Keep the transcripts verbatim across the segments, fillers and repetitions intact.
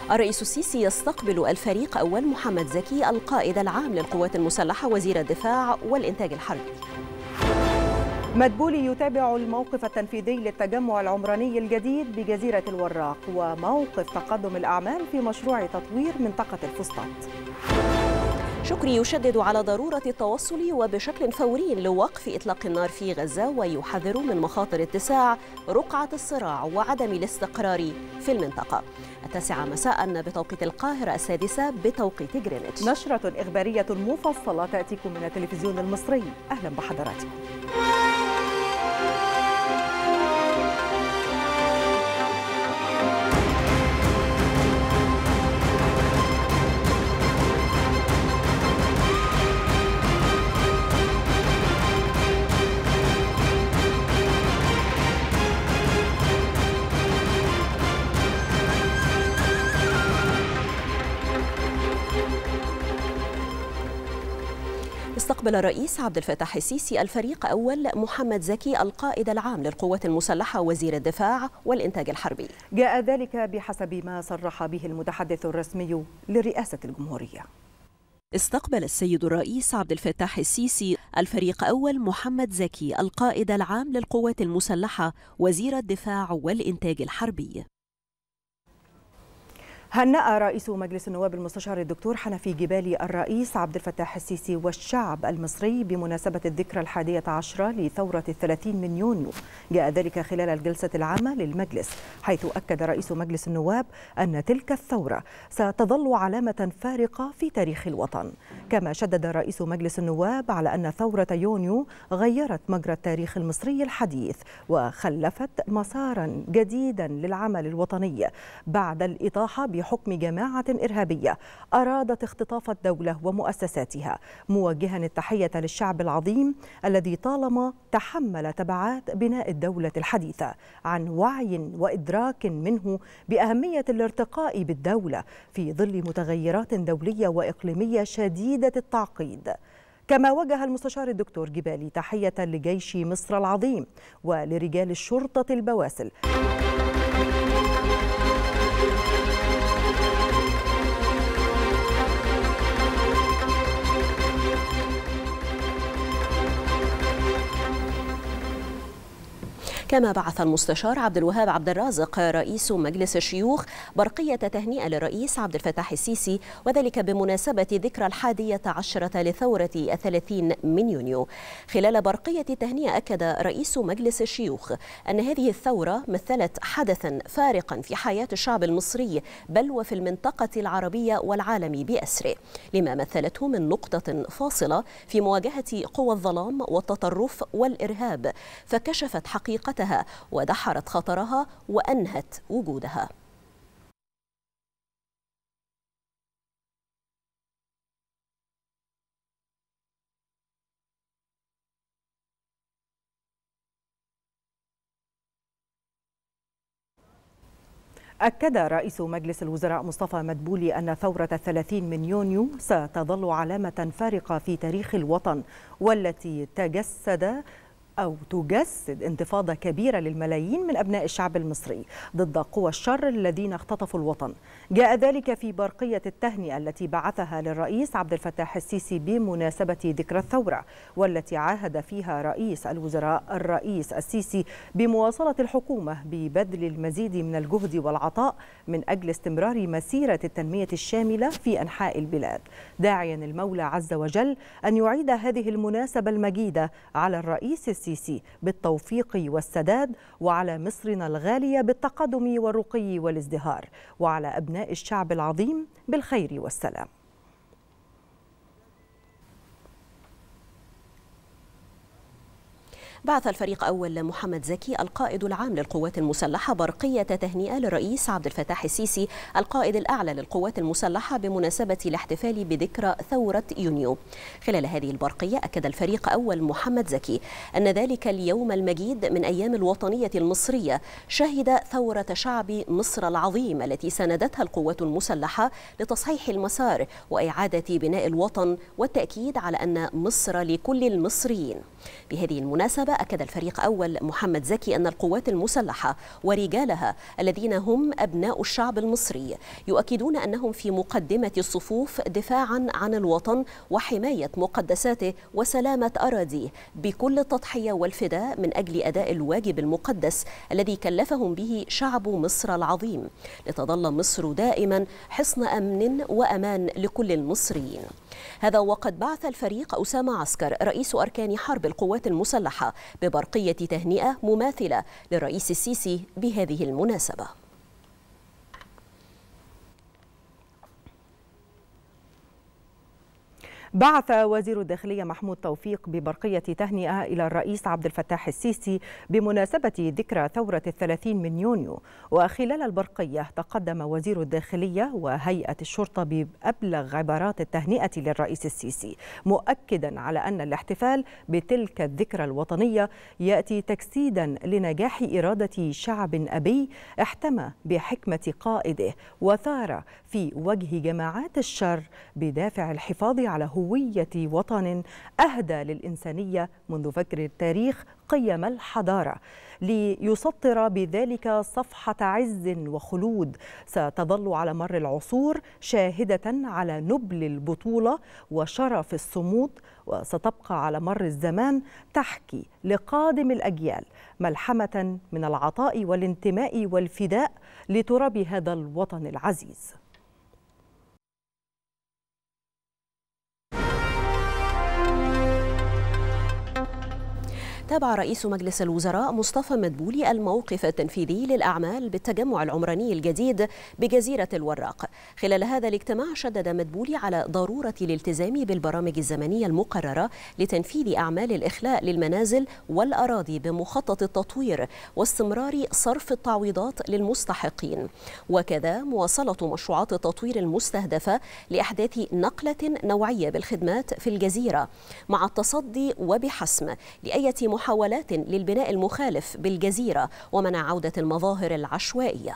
الرئيس السيسي يستقبل الفريق أول محمد زكي القائد العام للقوات المسلحة وزير الدفاع والإنتاج الحربي. مدبولي يتابع الموقف التنفيذي للتجمع العمراني الجديد بجزيرة الوراق وموقف تقدم الأعمال في مشروع تطوير منطقة الفسطاط. شكري يشدد على ضرورة التوصل وبشكل فوري لوقف إطلاق النار في غزة ويحذر من مخاطر اتساع رقعة الصراع وعدم الاستقرار في المنطقة. التاسعة مساء بتوقيت القاهرة، السادسة بتوقيت جرينتش. نشرة إخبارية مفصلة تأتيكم من التلفزيون المصري. أهلا بحضراتكم. استقبل الرئيس عبد الفتاح السيسي الفريق أول محمد زكي القائد العام للقوات المسلحة وزير الدفاع والإنتاج الحربي. جاء ذلك بحسب ما صرح به المتحدث الرسمي لرئاسة الجمهورية. استقبل السيد الرئيس عبد الفتاح السيسي الفريق أول محمد زكي القائد العام للقوات المسلحة وزير الدفاع والإنتاج الحربي. هنأ رئيس مجلس النواب المستشار الدكتور حنفي جبالي الرئيس عبد الفتاح السيسي والشعب المصري بمناسبة الذكرى الحادية عشرة لثورة الثلاثين من يونيو. جاء ذلك خلال الجلسة العامة للمجلس، حيث أكد رئيس مجلس النواب أن تلك الثورة ستظل علامة فارقة في تاريخ الوطن. كما شدد رئيس مجلس النواب على أن ثورة يونيو غيرت مجرى التاريخ المصري الحديث وخلفت مسارا جديدا للعمل الوطني بعد الإطاحة بحكم جماعة إرهابية أرادت اختطاف الدولة ومؤسساتها، موجها التحية للشعب العظيم الذي طالما تحمل تبعات بناء الدولة الحديثة عن وعي وإدراك منه بأهمية الارتقاء بالدولة في ظل متغيرات دولية وإقليمية شديدة التعقيد. كما وجه المستشار الدكتور جبالي تحية لجيش مصر العظيم ولرجال الشرطة البواسل. كما بعث المستشار عبد الوهاب عبد الرازق رئيس مجلس الشيوخ برقية تهنئة للرئيس عبد الفتاح السيسي، وذلك بمناسبة ذكرى الحادية عشرة لثورة الثلاثين من يونيو. خلال برقية التهنئة أكد رئيس مجلس الشيوخ أن هذه الثورة مثلت حدثا فارقا في حياة الشعب المصري بل وفي المنطقة العربية والعالم بأسره، لما مثلته من نقطة فاصلة في مواجهة قوى الظلام والتطرف والإرهاب، فكشفت حقيقتها ودحرت خطرها وأنهت وجودها. أكد رئيس مجلس الوزراء مصطفى مدبولي أن ثورة الثلاثين من يونيو ستظل علامة فارقة في تاريخ الوطن، والتي تجسد أو تجسد انتفاضة كبيرة للملايين من أبناء الشعب المصري ضد قوى الشر الذين اختطفوا الوطن. جاء ذلك في برقية التهنئة التي بعثها للرئيس عبد الفتاح السيسي بمناسبة ذكرى الثورة، والتي عاهد فيها رئيس الوزراء الرئيس السيسي بمواصلة الحكومة ببذل المزيد من الجهد والعطاء من أجل استمرار مسيرة التنمية الشاملة في أنحاء البلاد، داعيا المولى عز وجل أن يعيد هذه المناسبة المجيدة على الرئيس السيسي السيسي بالتوفيق والسداد، وعلى مصرنا الغالية بالتقدم والرقي والازدهار، وعلى أبناء الشعب العظيم بالخير والسلام. بعث الفريق أول محمد زكي القائد العام للقوات المسلحة برقية تهنئة للرئيس عبد الفتاح السيسي القائد الأعلى للقوات المسلحة بمناسبة الاحتفال بذكرى ثورة يونيو. خلال هذه البرقية أكد الفريق أول محمد زكي أن ذلك اليوم المجيد من أيام الوطنية المصرية شهد ثورة شعب مصر العظيم التي ساندتها القوات المسلحة لتصحيح المسار وإعادة بناء الوطن والتأكيد على أن مصر لكل المصريين. بهذه المناسبة أكد الفريق أول محمد زكي أن القوات المسلحة ورجالها الذين هم أبناء الشعب المصري يؤكدون أنهم في مقدمة الصفوف دفاعا عن الوطن وحماية مقدساته وسلامة أراضيه بكل التضحية والفداء من أجل أداء الواجب المقدس الذي كلفهم به شعب مصر العظيم لتظل مصر دائما حصن أمن وأمان لكل المصريين. هذا وقد بعث الفريق أسامة عسكر رئيس أركان حرب القوات المسلحة ببرقية تهنئة مماثلة للرئيس السيسي بهذه المناسبة. بعث وزير الداخلية محمود توفيق ببرقية تهنئة إلى الرئيس عبد الفتاح السيسي بمناسبة ذكرى ثورة الثلاثين من يونيو. وخلال البرقية تقدم وزير الداخلية وهيئة الشرطة بأبلغ عبارات التهنئة للرئيس السيسي، مؤكدا على أن الاحتفال بتلك الذكرى الوطنية يأتي تجسيدا لنجاح إرادة شعب أبي احتمى بحكمة قائده وثار في وجه جماعات الشر بدافع الحفاظ على هوية وطن أهدى للإنسانية منذ فجر التاريخ قيم الحضارة، ليسطر بذلك صفحة عز وخلود ستظل على مر العصور شاهدة على نبل البطولة وشرف الصمود، وستبقى على مر الزمان تحكي لقادم الأجيال ملحمة من العطاء والانتماء والفداء لتراب هذا الوطن العزيز. تابع رئيس مجلس الوزراء مصطفى مدبولي الموقف التنفيذي للأعمال بالتجمع العمراني الجديد بجزيرة الوراق. خلال هذا الاجتماع شدد مدبولي على ضرورة الالتزام بالبرامج الزمنية المقررة لتنفيذ أعمال الإخلاء للمنازل والأراضي بمخطط التطوير واستمرار صرف التعويضات للمستحقين، وكذا مواصلة مشروعات التطوير المستهدفة لإحداث نقلة نوعية بالخدمات في الجزيرة مع التصدي وبحسم لأية محاولات للبناء المخالف بالجزيرة ومنع عودة المظاهر العشوائية.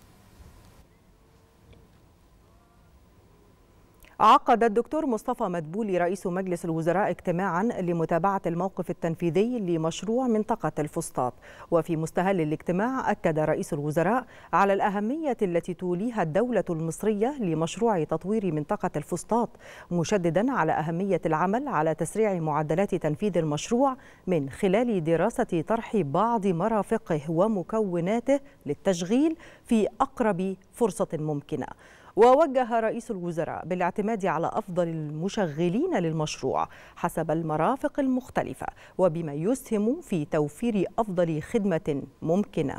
عقد الدكتور مصطفى مدبولي رئيس مجلس الوزراء اجتماعا لمتابعة الموقف التنفيذي لمشروع منطقة الفسطاط. وفي مستهل الاجتماع أكد رئيس الوزراء على الأهمية التي توليها الدولة المصرية لمشروع تطوير منطقة الفسطاط، مشددا على أهمية العمل على تسريع معدلات تنفيذ المشروع من خلال دراسة طرح بعض مرافقه ومكوناته للتشغيل في أقرب فرصة ممكنة. ووجه رئيس الوزراء بالاعتماد على أفضل المشغلين للمشروع حسب المرافق المختلفة وبما يسهم في توفير أفضل خدمة ممكنة.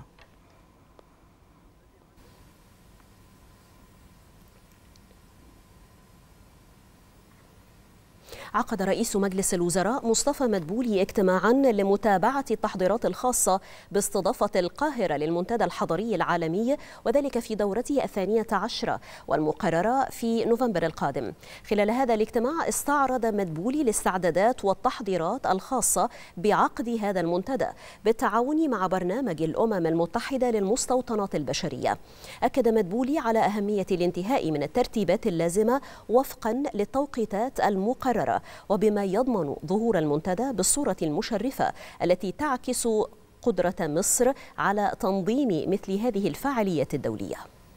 عقد رئيس مجلس الوزراء مصطفى مدبولي اجتماعا لمتابعة التحضيرات الخاصة باستضافة القاهرة للمنتدى الحضري العالمي، وذلك في دورته الثانية عشرة والمقررة في نوفمبر القادم. خلال هذا الاجتماع استعرض مدبولي الاستعدادات والتحضيرات الخاصة بعقد هذا المنتدى بالتعاون مع برنامج الأمم المتحدة للمستوطنات البشرية. أكد مدبولي على أهمية الانتهاء من الترتيبات اللازمة وفقا للتوقيتات المقررة وبما يضمن ظهور المنتدى بالصورة المشرفة التي تعكس قدرة مصر على تنظيم مثل هذه الفعاليات الدولية.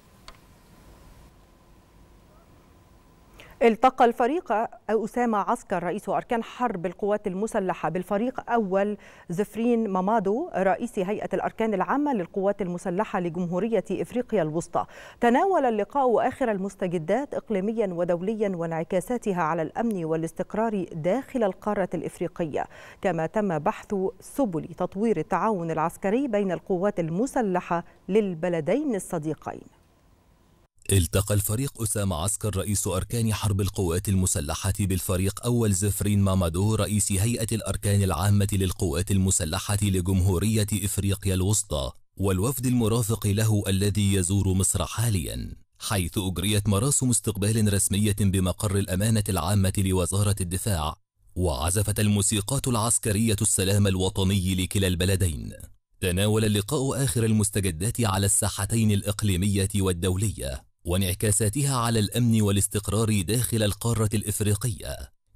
التقى الفريق أسامة عسكر رئيس أركان حرب القوات المسلحة بالفريق أول زفرين مامادو رئيس هيئة الأركان العامة للقوات المسلحة لجمهورية إفريقيا الوسطى. تناول اللقاء آخر المستجدات إقليميا ودوليا وانعكاساتها على الأمن والاستقرار داخل القارة الإفريقية، كما تم بحث سبل تطوير التعاون العسكري بين القوات المسلحة للبلدين الصديقين. التقى الفريق أسامة عسكر رئيس أركان حرب القوات المسلحة بالفريق أول زفرين مامادو رئيس هيئة الأركان العامة للقوات المسلحة لجمهورية إفريقيا الوسطى والوفد المرافق له الذي يزور مصر حاليا، حيث أجريت مراسم استقبال رسمية بمقر الأمانة العامة لوزارة الدفاع، وعزفت الموسيقات العسكرية السلام الوطني لكلا البلدين. تناول اللقاء آخر المستجدات على الساحتين الإقليمية والدولية وانعكاساتها على الأمن والاستقرار داخل القارة الإفريقية،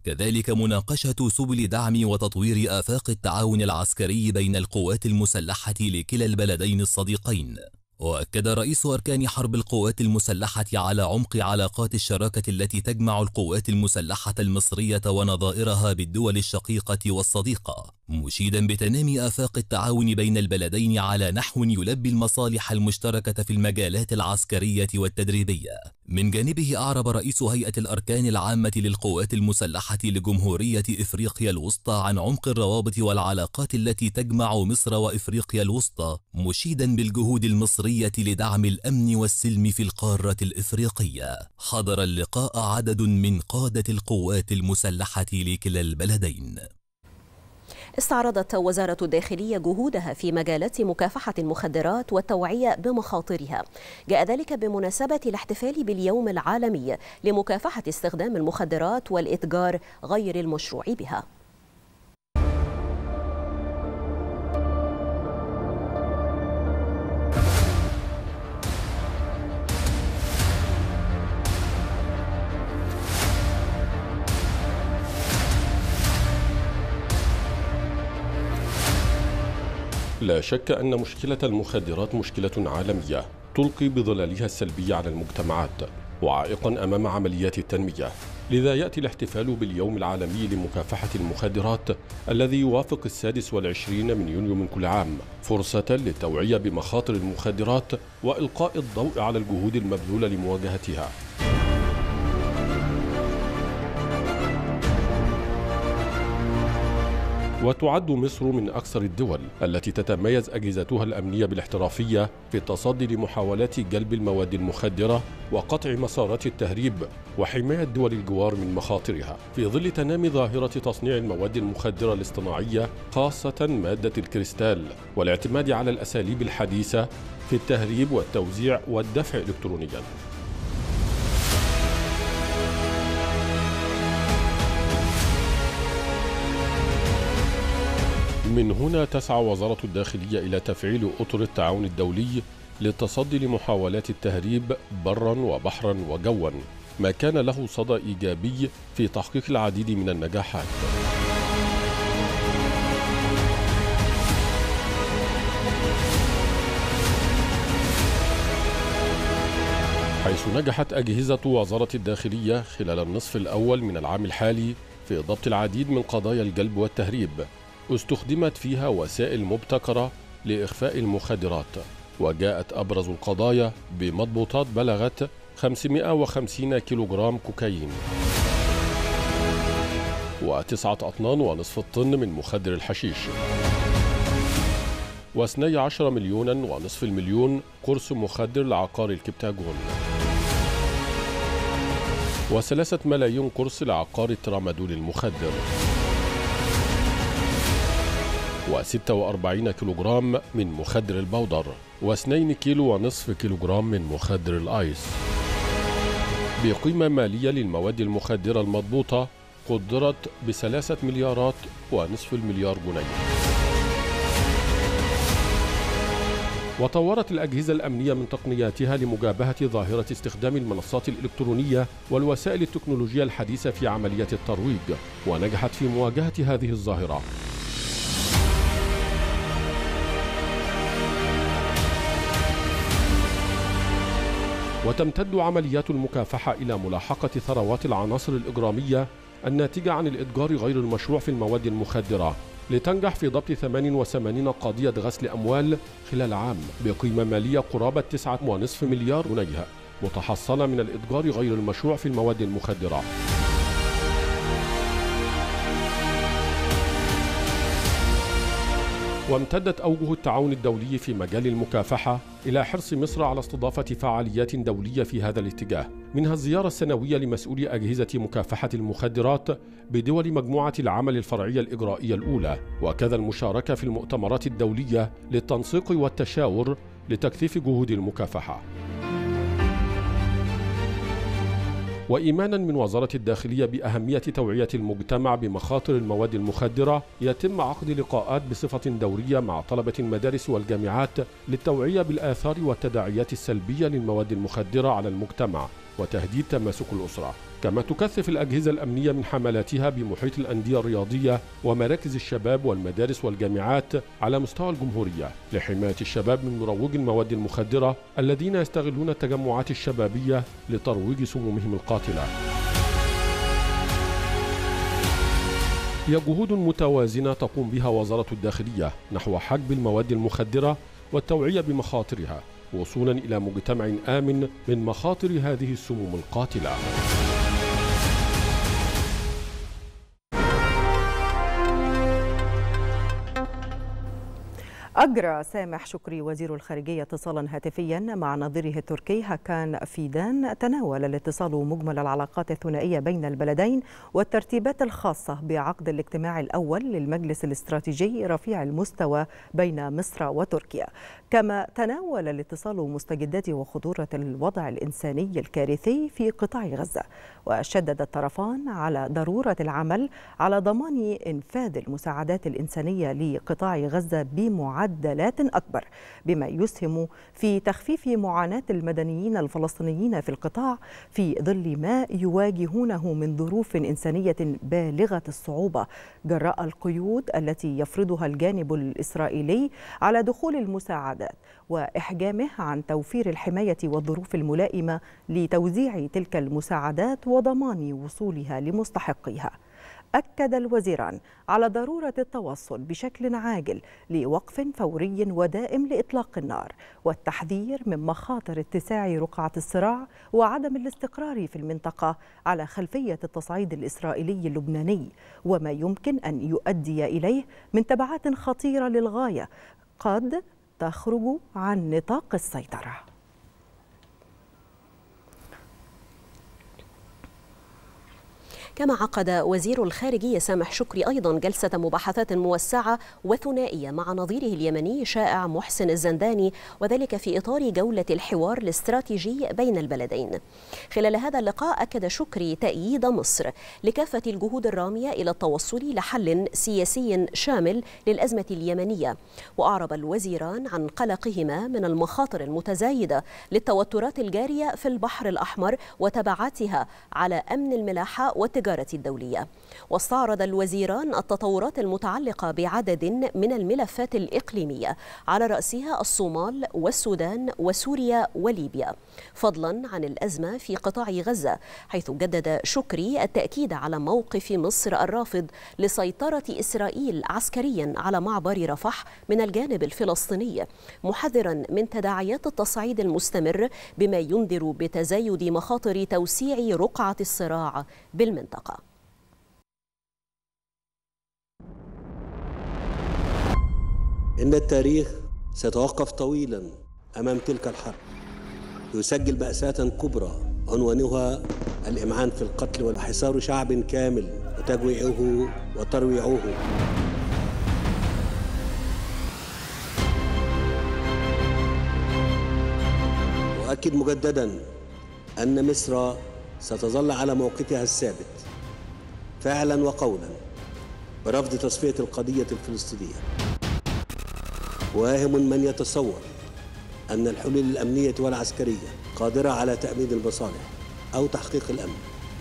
كذلك مناقشة سبل دعم وتطوير آفاق التعاون العسكري بين القوات المسلحة لكلا البلدين الصديقين. وأكد رئيس أركان حرب القوات المسلحة على عمق علاقات الشراكة التي تجمع القوات المسلحة المصرية ونظائرها بالدول الشقيقة والصديقة، مشيدا بتنامي آفاق التعاون بين البلدين على نحو يلبي المصالح المشتركة في المجالات العسكرية والتدريبية. من جانبه أعرب رئيس هيئة الأركان العامة للقوات المسلحة لجمهورية إفريقيا الوسطى عن عمق الروابط والعلاقات التي تجمع مصر وإفريقيا الوسطى، مشيدا بالجهود المصرية لدعم الأمن والسلم في القارة الإفريقية. حضر اللقاء عدد من قادة القوات المسلحة لكلا البلدين. استعرضت وزارة الداخلية جهودها في مجالات مكافحة المخدرات والتوعية بمخاطرها. جاء ذلك بمناسبة الاحتفال باليوم العالمي لمكافحة استخدام المخدرات والإتجار غير المشروع بها. لا شك أن مشكلة المخدرات مشكلة عالمية تلقي بظلالها السلبية على المجتمعات وعائقا أمام عمليات التنمية. لذا يأتي الاحتفال باليوم العالمي لمكافحة المخدرات الذي يوافق السادس والعشرين من يونيو من كل عام فرصة للتوعية بمخاطر المخدرات وإلقاء الضوء على الجهود المبذولة لمواجهتها. وتعد مصر من أكثر الدول التي تتميز أجهزتها الأمنية بالاحترافية في التصدي لمحاولات جلب المواد المخدرة وقطع مسارات التهريب وحماية دول الجوار من مخاطرها، في ظل تنامي ظاهرة تصنيع المواد المخدرة الاصطناعية خاصة مادة الكريستال، والاعتماد على الأساليب الحديثة في التهريب والتوزيع والدفع إلكترونياً. من هنا تسعى وزارة الداخلية إلى تفعيل أطر التعاون الدولي للتصدي لمحاولات التهريب برا وبحرا وجوا، ما كان له صدى إيجابي في تحقيق العديد من النجاحات. حيث نجحت أجهزة وزارة الداخلية خلال النصف الأول من العام الحالي في ضبط العديد من قضايا الجلب والتهريب، استخدمت فيها وسائل مبتكرة لإخفاء المخدرات، وجاءت أبرز القضايا بمضبوطات بلغت خمسمائة وخمسين كيلوغرام كوكايين وتسعة أطنان ونصف الطن من مخدر الحشيش واثني عشر مليونا ونصف المليون قرص مخدر لعقار الكبتاجون وثلاثة ملايين قرص لعقار الترامادول المخدر وستة وأربعين كيلوغرام من مخدر البودر واثنين كيلو ونصف كيلوغرام من مخدر الآيس، بقيمة مالية للمواد المخدرة المضبوطة قدرت بثلاثة مليارات ونصف المليار جنيه. وطورت الأجهزة الأمنية من تقنياتها لمجابهة ظاهرة استخدام المنصات الإلكترونية والوسائل التكنولوجية الحديثة في عملية الترويج، ونجحت في مواجهة هذه الظاهرة. وتمتد عمليات المكافحة إلى ملاحقة ثروات العناصر الإجرامية الناتجة عن الإتجار غير المشروع في المواد المخدرة، لتنجح في ضبط ثمانية وثمانين قضية غسل أموال خلال عام بقيمة مالية قرابة تسعة ونصف مليار جنيه متحصلة من الإتجار غير المشروع في المواد المخدرة. وامتدت أوجه التعاون الدولي في مجال المكافحة إلى حرص مصر على استضافة فعاليات دولية في هذا الاتجاه، منها الزيارة السنوية لمسؤولي أجهزة مكافحة المخدرات بدول مجموعة العمل الفرعية الإجرائية الأولى، وكذا المشاركة في المؤتمرات الدولية للتنسيق والتشاور لتكثيف جهود المكافحة. وإيمانا من وزارة الداخلية بأهمية توعية المجتمع بمخاطر المواد المخدرة، يتم عقد لقاءات بصفة دورية مع طلبة المدارس والجامعات للتوعية بالآثار والتداعيات السلبية للمواد المخدرة على المجتمع، وتهديد تماسك الأسرة. كما تكثف الأجهزة الأمنية من حملاتها بمحيط الأندية الرياضية ومراكز الشباب والمدارس والجامعات على مستوى الجمهورية لحماية الشباب من مروجي المواد المخدرة الذين يستغلون التجمعات الشبابية لترويج سمومهم القاتلة. هي جهود متوازنة تقوم بها وزارة الداخلية نحو حجب المواد المخدرة والتوعية بمخاطرها وصولا إلى مجتمع آمن من مخاطر هذه السموم القاتلة. أجرى سامح شكري وزير الخارجية اتصالا هاتفيا مع نظيره التركي هاكان فيدان تناول الاتصال مجمل العلاقات الثنائية بين البلدين والترتيبات الخاصة بعقد الاجتماع الأول للمجلس الاستراتيجي رفيع المستوى بين مصر وتركيا. كما تناول الاتصال مستجدات وخطورة الوضع الإنساني الكارثي في قطاع غزة، وشدد الطرفان على ضرورة العمل على ضمان إنفاذ المساعدات الإنسانية لقطاع غزة بمعدلات أكبر، بما يسهم في تخفيف معاناة المدنيين الفلسطينيين في القطاع في ظل ما يواجهونه من ظروف إنسانية بالغة الصعوبة جراء القيود التي يفرضها الجانب الإسرائيلي على دخول المساعدات وإحجامه عن توفير الحماية والظروف الملائمة لتوزيع تلك المساعدات وضمان وصولها لمستحقيها. أكد الوزيران على ضرورة التوصل بشكل عاجل لوقف فوري ودائم لإطلاق النار والتحذير من مخاطر اتساع رقعة الصراع وعدم الاستقرار في المنطقة على خلفية التصعيد الإسرائيلي اللبناني وما يمكن أن يؤدي إليه من تبعات خطيرة للغاية قد تخرج عن نطاق السيطرة. كما عقد وزير الخارجية سامح شكري أيضا جلسة مباحثات موسعة وثنائية مع نظيره اليمني شائع محسن الزنداني، وذلك في إطار جولة الحوار الاستراتيجي بين البلدين. خلال هذا اللقاء أكد شكري تأييد مصر لكافة الجهود الرامية إلى التوصل لحل سياسي شامل للأزمة اليمنية، وأعرب الوزيران عن قلقهما من المخاطر المتزايدة للتوترات الجارية في البحر الأحمر وتبعاتها على أمن الملاحة والتجارة الدولية. واستعرض الوزيران التطورات المتعلقة بعدد من الملفات الإقليمية على رأسها الصومال والسودان وسوريا وليبيا، فضلا عن الأزمة في قطاع غزة، حيث جدد شكري التأكيد على موقف مصر الرافض لسيطرة إسرائيل عسكريا على معبر رفح من الجانب الفلسطيني، محذرا من تداعيات التصعيد المستمر بما ينذر بتزايد مخاطر توسيع رقعة الصراع بالمنطقة. إن التاريخ سيتوقف طويلا أمام تلك الحرب، يسجل مأساة كبرى عنوانها الإمعان في القتل وحصار شعب كامل وتجويعه وترويعه. وأكد مجددا أن مصر ستظل على موقفها الثابت فعلا وقولا برفض تصفية القضية الفلسطينية. واهم من يتصور أن الحلول الأمنية والعسكرية قادرة على تأمين المصالح أو تحقيق الأمن.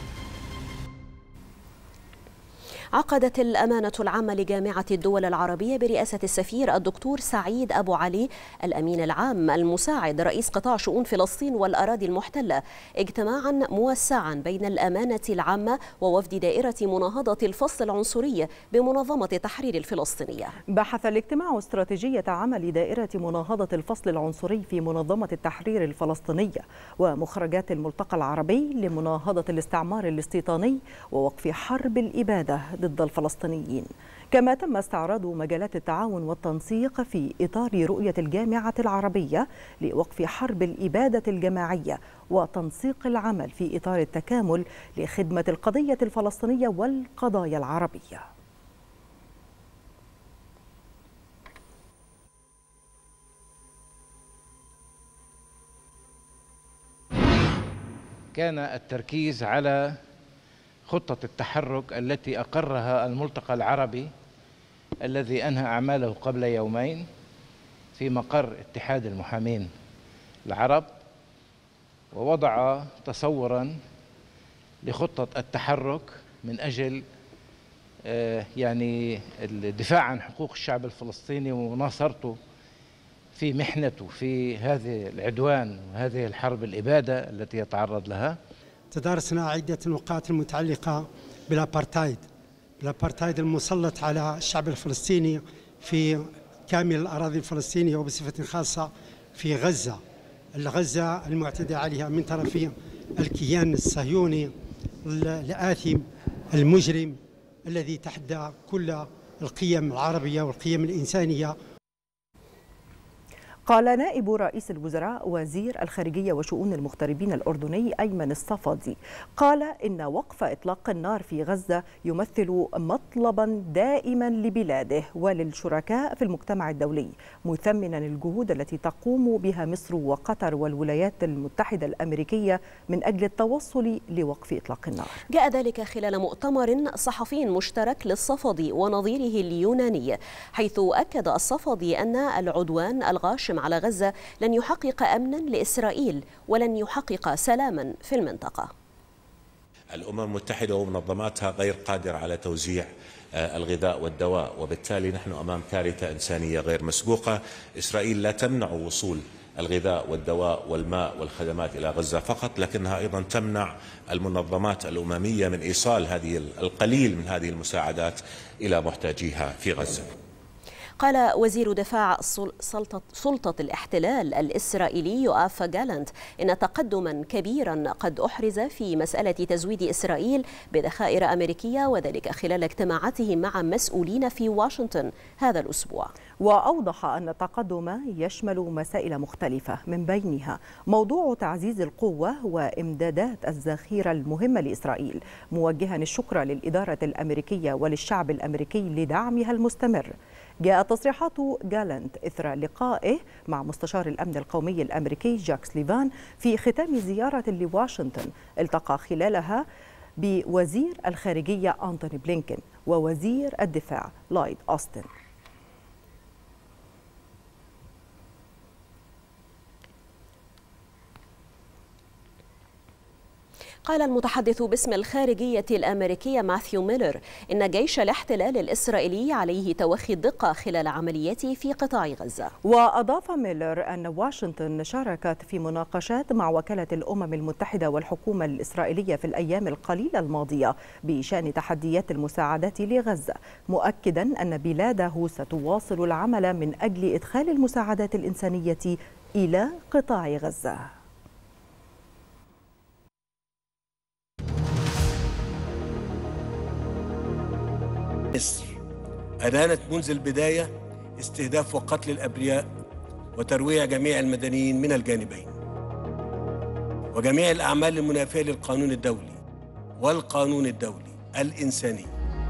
عقدت الأمانة العامة لجامعة الدول العربية برئاسة السفير الدكتور سعيد أبو علي الأمين العام المساعد رئيس قطاع شؤون فلسطين والأراضي المحتلة اجتماعا موسعا بين الأمانة العامة ووفد دائرة مناهضة الفصل العنصري بمنظمة التحرير الفلسطينية. بحث الاجتماع استراتيجية عمل دائرة مناهضة الفصل العنصري في منظمة التحرير الفلسطينية ومخرجات الملتقى العربي لمناهضة الاستعمار الاستيطاني ووقف حرب الإبادة ضد الفلسطينيين. كما تم استعراض مجالات التعاون والتنسيق في إطار رؤية الجامعة العربية لوقف حرب الإبادة الجماعية وتنسيق العمل في إطار التكامل لخدمة القضية الفلسطينية والقضايا العربية. كان التركيز على خطة التحرك التي أقرها الملتقى العربي الذي أنهى أعماله قبل يومين في مقر اتحاد المحامين العرب، ووضع تصورا لخطة التحرك من أجل يعني الدفاع عن حقوق الشعب الفلسطيني ومناصرته في محنته في هذه العدوان وهذه الحرب الإبادة التي يتعرض لها. تدارسنا عدة نقاط المتعلقة بالأبارتايد الأبارتايد المسلط على الشعب الفلسطيني في كامل الأراضي الفلسطينية وبصفة خاصة في غزة غزة المعتدى عليها من طرف الكيان الصهيوني الآثم المجرم الذي تحدى كل القيم العربية والقيم الإنسانية. قال نائب رئيس الوزراء وزير الخارجية وشؤون المغتربين الأردني أيمن الصفدي قال إن وقف إطلاق النار في غزة يمثل مطلبا دائما لبلاده وللشركاء في المجتمع الدولي، مثمنا الجهود التي تقوم بها مصر وقطر والولايات المتحدة الأمريكية من أجل التوصل لوقف إطلاق النار. جاء ذلك خلال مؤتمر صحفي مشترك للصفدي ونظيره اليوناني، حيث أكد الصفدي أن العدوان الغاشم على غزة لن يحقق أمنا لإسرائيل ولن يحقق سلاما في المنطقة. الأمم المتحدة ومنظماتها غير قادرة على توزيع الغذاء والدواء، وبالتالي نحن أمام كارثة إنسانية غير مسبوقة. إسرائيل لا تمنع وصول الغذاء والدواء والماء والخدمات إلى غزة فقط، لكنها أيضا تمنع المنظمات الأممية من إيصال هذه القليل من هذه المساعدات إلى محتاجيها في غزة. قال وزير دفاع سلطة, سلطة الاحتلال الإسرائيلي يؤاف جالانت إن تقدما كبيرا قد أحرز في مسألة تزويد إسرائيل بذخائر أمريكية، وذلك خلال اجتماعاته مع مسؤولين في واشنطن هذا الأسبوع. وأوضح أن التقدم يشمل مسائل مختلفة، من بينها موضوع تعزيز القوة وإمدادات الذخيرة المهمة لإسرائيل، موجها الشكر للإدارة الأمريكية وللشعب الأمريكي لدعمها المستمر. جاءت تصريحات جالانت إثر لقائه مع مستشار الأمن القومي الأمريكي جاك سليفان في ختام زيارة لواشنطن التقى خلالها بوزير الخارجية أنتوني بلينكن ووزير الدفاع لويد أوستن. قال المتحدث باسم الخارجية الأمريكية ماثيو ميلر إن جيش الاحتلال الإسرائيلي عليه توخي الدقة خلال عملياته في قطاع غزة. وأضاف ميلر أن واشنطن شاركت في مناقشات مع وكالة الأمم المتحدة والحكومة الإسرائيلية في الأيام القليلة الماضية بشأن تحديات المساعدات لغزة، مؤكدا أن بلاده ستواصل العمل من أجل إدخال المساعدات الإنسانية إلى قطاع غزة. مصر أدانت منذ البداية استهداف وقتل الأبرياء وترويع جميع المدنيين من الجانبين، وجميع الأعمال المنافية للقانون الدولي والقانون الدولي الإنساني.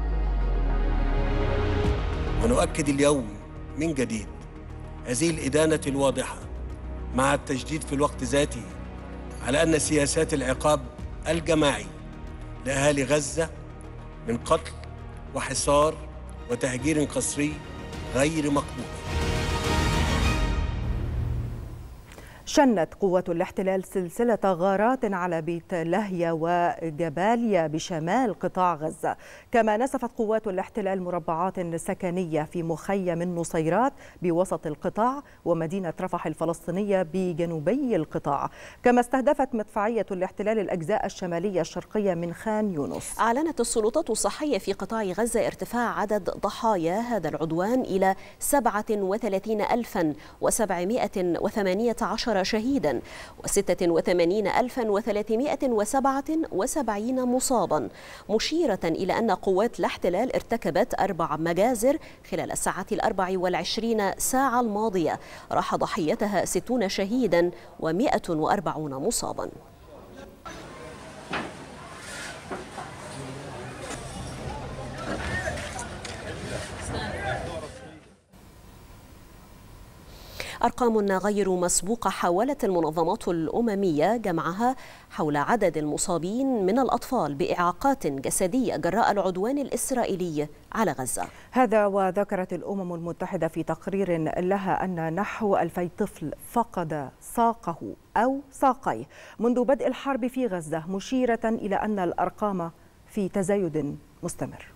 ونؤكد اليوم من جديد هذه الإدانة الواضحة مع التشديد في الوقت ذاته على أن سياسات العقاب الجماعي لأهالي غزة من قتل وحصار وتهجير قسري غير مقبول. شنت قوات الاحتلال سلسلة غارات على بيت لاهيا وجباليا بشمال قطاع غزة، كما نسفت قوات الاحتلال مربعات سكنية في مخيم النصيرات بوسط القطاع ومدينة رفح الفلسطينية بجنوبي القطاع، كما استهدفت مدفعية الاحتلال الأجزاء الشمالية الشرقية من خان يونس. أعلنت السلطات الصحية في قطاع غزة ارتفاع عدد ضحايا هذا العدوان إلى سبعة وثلاثين ألفا وسبعمائة وثمانية عشر شهيدا وستة وثمانين ألفا وثلاثمائة وسبعة وسبعين مصابا، مشيرة إلى أن قوات الاحتلال ارتكبت أربع مجازر خلال الساعات الأربع والعشرين ساعة الماضية راح ضحيتها ستون شهيدا ومائة وأربعون مصابا. أرقام غير مسبوقة حاولت المنظمات الأممية جمعها حول عدد المصابين من الأطفال بإعاقات جسدية جراء العدوان الإسرائيلي على غزة. هذا وذكرت الأمم المتحدة في تقرير لها أن نحو ألفي طفل فقد ساقه أو ساقيه منذ بدء الحرب في غزة، مشيرة إلى أن الأرقام في تزايد مستمر.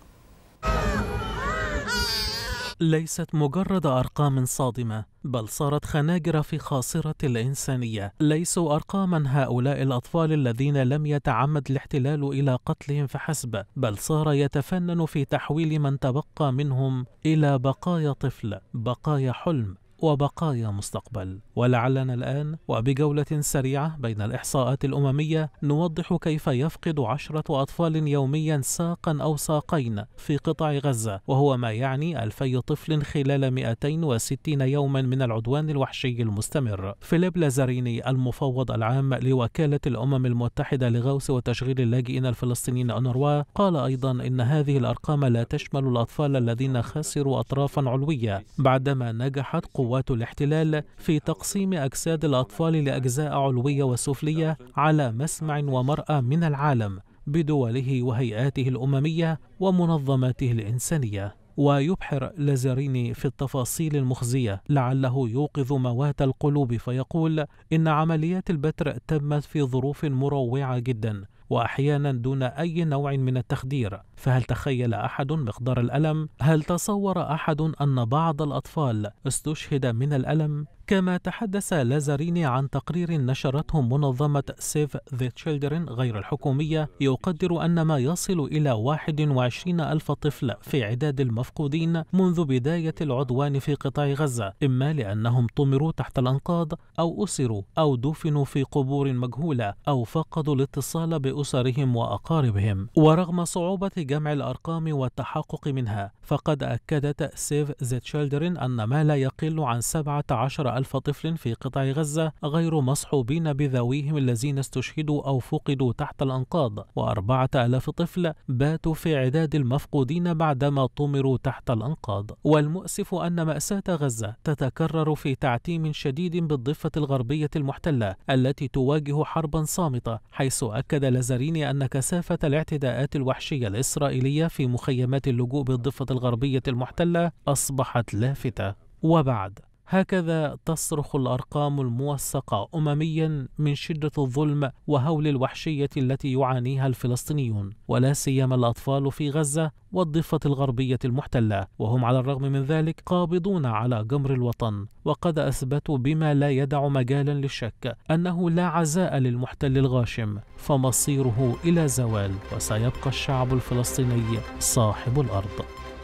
ليست مجرد أرقام صادمة، بل صارت خناجر في خاصرة الإنسانية. ليسوا أرقاما هؤلاء الأطفال الذين لم يتعمد الاحتلال إلى قتلهم فحسب، بل صار يتفنن في تحويل من تبقى منهم إلى بقايا طفل، بقايا حلم، وبقايا مستقبل. ولعلنا الآن وبجولة سريعة بين الإحصاءات الأممية نوضح كيف يفقد عشرة أطفال يوميا ساقا أو ساقين في قطاع غزة، وهو ما يعني ألفي طفل خلال مئتين وستين يوما من العدوان الوحشي المستمر. فيليب لازاريني المفوض العام لوكالة الأمم المتحدة لغوث وتشغيل اللاجئين الفلسطينيين أونروا قال أيضا إن هذه الأرقام لا تشمل الأطفال الذين خسروا أطرافا علوية بعدما نجحت قوات الاحتلال في تقسيم أجساد الأطفال لأجزاء علوية وسفلية على مسمع ومرأى من العالم بدوله وهيئاته الأممية ومنظماته الإنسانية. ويبحر لازاريني في التفاصيل المخزية لعله يوقظ موات القلوب فيقول إن عمليات البتر تمت في ظروف مروعة جدا وأحيانا دون أي نوع من التخدير. فهل تخيل أحد مقدار الألم؟ هل تصور أحد أن بعض الأطفال استشهد من الألم؟ كما تحدث لازاريني عن تقرير نشرته منظمة سيف ذا تشيلدرن غير الحكومية يقدر أن ما يصل إلى واحد وعشرين ألف طفل في عداد المفقودين منذ بداية العدوان في قطاع غزة، إما لأنهم طمروا تحت الأنقاض أو أسروا أو دفنوا في قبور مجهولة أو فقدوا الاتصال بأسرهم وأقاربهم. ورغم صعوبة جمع الأرقام والتحقق منها، فقد أكدت سيف ذا تشيلدرن أن ما لا يقل عن سبعة عشر ألف طفل في قطاع غزة غير مصحوبين بذويهم الذين استشهدوا أو فقدوا تحت الأنقاض، وأربعة آلاف طفل باتوا في عداد المفقودين بعدما طمروا تحت الأنقاض. والمؤسف أن مأساة غزة تتكرر في تعتيم شديد بالضفة الغربية المحتلة التي تواجه حربا صامتة، حيث أكد لازاريني أن كثافة الاعتداءات الوحشية الإسرائيلية في مخيمات اللجوء بالضفة الغربية المحتلة أصبحت لافتة. وبعد هكذا تصرخ الأرقام الموثقة أمميا من شدة الظلم وهول الوحشية التي يعانيها الفلسطينيون، ولا سيما الأطفال في غزة والضفة الغربية المحتلة، وهم على الرغم من ذلك قابضون على جمر الوطن. وقد أثبتوا بما لا يدع مجالا للشك أنه لا عزاء للمحتل الغاشم، فمصيره إلى زوال، وسيبقى الشعب الفلسطيني صاحب الأرض.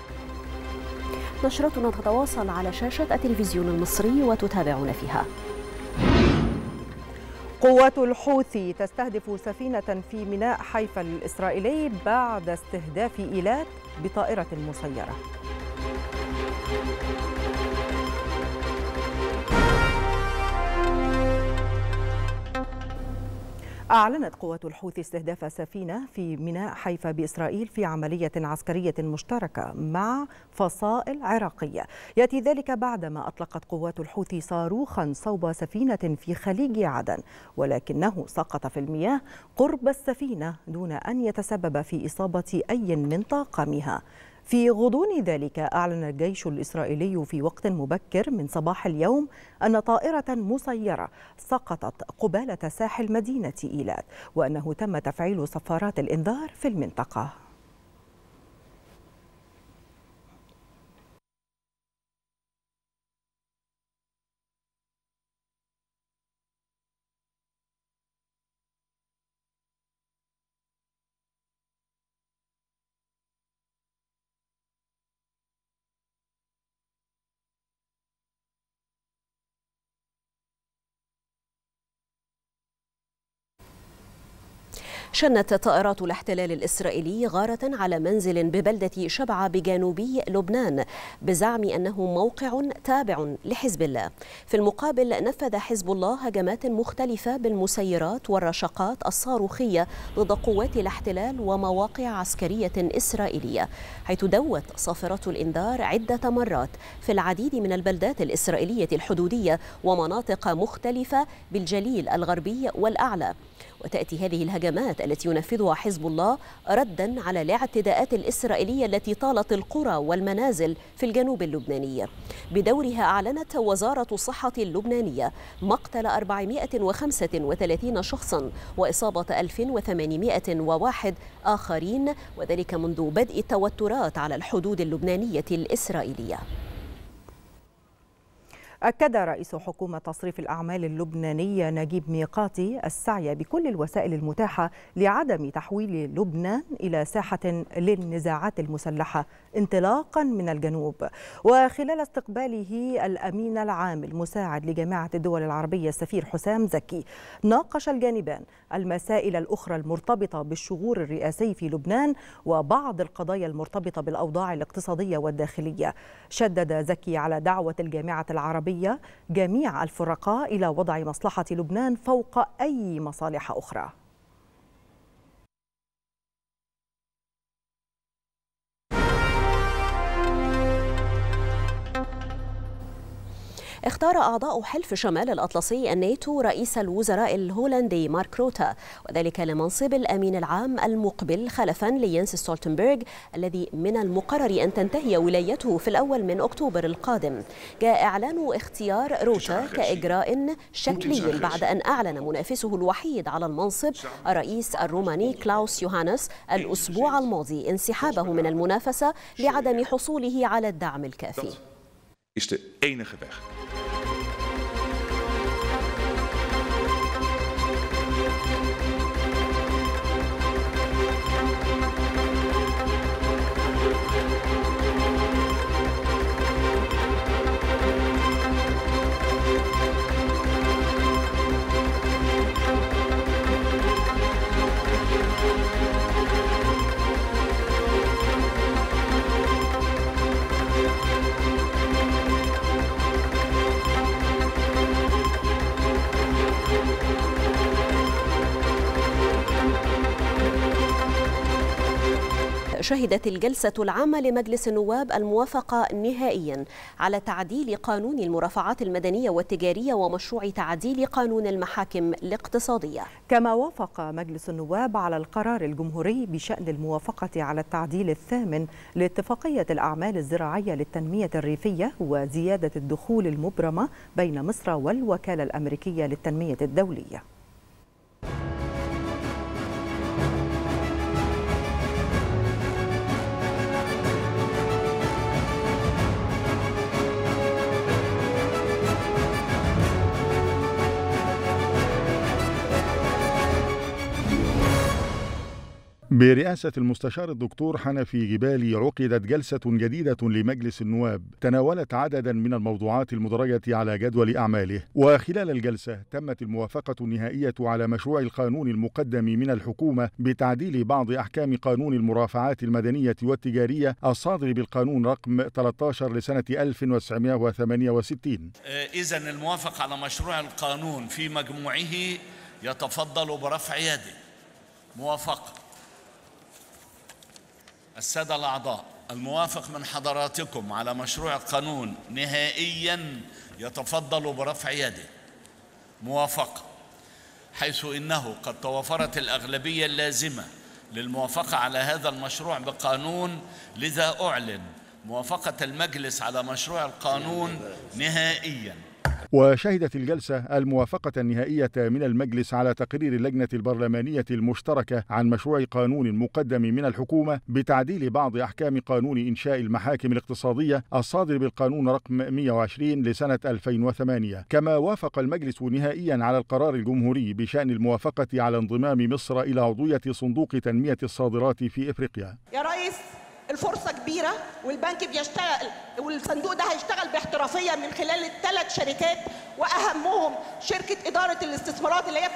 نشرتنا تتواصل على شاشة التلفزيون المصري وتتابعون فيها. قوات الحوثي تستهدف سفينة في ميناء حيفا الإسرائيلي بعد استهداف إيلات بطائرة مسيرة. أعلنت قوات الحوثي استهداف سفينة في ميناء حيفا بإسرائيل في عملية عسكرية مشتركة مع فصائل عراقية. يأتي ذلك بعدما أطلقت قوات الحوثي صاروخا صوب سفينة في خليج عدن، ولكنه سقط في المياه قرب السفينة دون أن يتسبب في إصابة أي من طاقمها. في غضون ذلك أعلن الجيش الإسرائيلي في وقت مبكر من صباح اليوم أن طائرة مسيرة سقطت قبالة ساحل مدينة إيلات، وأنه تم تفعيل صفارات الإنذار في المنطقة. شنت طائرات الاحتلال الإسرائيلي غارة على منزل ببلدة شبعة بجنوبي لبنان بزعم أنه موقع تابع لحزب الله. في المقابل نفذ حزب الله هجمات مختلفة بالمسيرات والرشقات الصاروخية ضد قوات الاحتلال ومواقع عسكرية إسرائيلية، حيث دوت صافرة الإنذار عدة مرات في العديد من البلدات الإسرائيلية الحدودية ومناطق مختلفة بالجليل الغربي والأعلى. وتأتي هذه الهجمات التي ينفذها حزب الله ردا على الاعتداءات الإسرائيلية التي طالت القرى والمنازل في الجنوب اللبناني. بدورها أعلنت وزارة الصحة اللبنانية مقتل أربعمائة وخمسة وثلاثين شخصا وإصابة ألف وثمانمائة وواحد آخرين، وذلك منذ بدء التوترات على الحدود اللبنانية الإسرائيلية. أكد رئيس حكومة تصريف الأعمال اللبنانية نجيب ميقاتي السعي بكل الوسائل المتاحة لعدم تحويل لبنان إلى ساحة للنزاعات المسلحة انطلاقا من الجنوب. وخلال استقباله الأمين العام المساعد لجامعة الدول العربية السفير حسام زكي، ناقش الجانبان المسائل الأخرى المرتبطة بالشغور الرئاسي في لبنان وبعض القضايا المرتبطة بالأوضاع الاقتصادية والداخلية. شدد زكي على دعوة الجامعة العربية جميع الفرقاء إلى وضع مصلحة لبنان فوق أي مصالح أخرى. اختار أعضاء حلف شمال الأطلسي الناتو رئيس الوزراء الهولندي مارك روتا، وذلك لمنصب الأمين العام المقبل خلفا لينس ستولتنبرغ الذي من المقرر أن تنتهي ولايته في الأول من أكتوبر القادم. جاء إعلان اختيار روتا كإجراء شكلي بعد أن أعلن منافسه الوحيد على المنصب الرئيس الروماني كلاوس يوهانس الأسبوع الماضي انسحابه من المنافسة لعدم حصوله على الدعم الكافي. is de enige weg. شهدت الجلسة العامة لمجلس النواب الموافقة نهائيا على تعديل قانون المرافعات المدنية والتجارية ومشروع تعديل قانون المحاكم الاقتصادية. كما وافق مجلس النواب على القرار الجمهوري بشأن الموافقة على التعديل الثامن لاتفاقية الأعمال الزراعية للتنمية الريفية وزيادة الدخول المبرمة بين مصر والوكالة الأمريكية للتنمية الدولية. برئاسة المستشار الدكتور حنفي جبالي عقدت جلسة جديدة لمجلس النواب تناولت عددا من الموضوعات المدرجة على جدول أعماله. وخلال الجلسة تمت الموافقة النهائية على مشروع القانون المقدم من الحكومة بتعديل بعض أحكام قانون المرافعات المدنية والتجارية الصادر بالقانون رقم ثلاثة عشر لسنة ألف وتسعمائة وثمانية وستين. إذن الموافق على مشروع القانون في مجموعه يتفضل برفع يده. موافقة. السادة الأعضاء، الموافق من حضراتكم على مشروع القانون نهائيا يتفضل برفع يده. موافقة، حيث إنه قد توفرت الأغلبية اللازمة للموافقة على هذا المشروع بقانون، لذا أعلن موافقة المجلس على مشروع القانون نهائيا. وشهدت الجلسة الموافقة النهائية من المجلس على تقرير اللجنة البرلمانية المشتركة عن مشروع قانون مقدم من الحكومة بتعديل بعض أحكام قانون إنشاء المحاكم الاقتصادية الصادر بالقانون رقم مئة وعشرين لسنة ألفين وثمانية. كما وافق المجلس نهائيا على القرار الجمهوري بشأن الموافقة على انضمام مصر إلى عضوية صندوق تنمية الصادرات في إفريقيا. يا رئيس، الفرصة كبيرة والبنك بيشتغل والصندوق ده هيشتغل باحترافية من خلال الثلاث شركات، وأهمهم شركة إدارة الاستثمارات اللي هي بتستقطب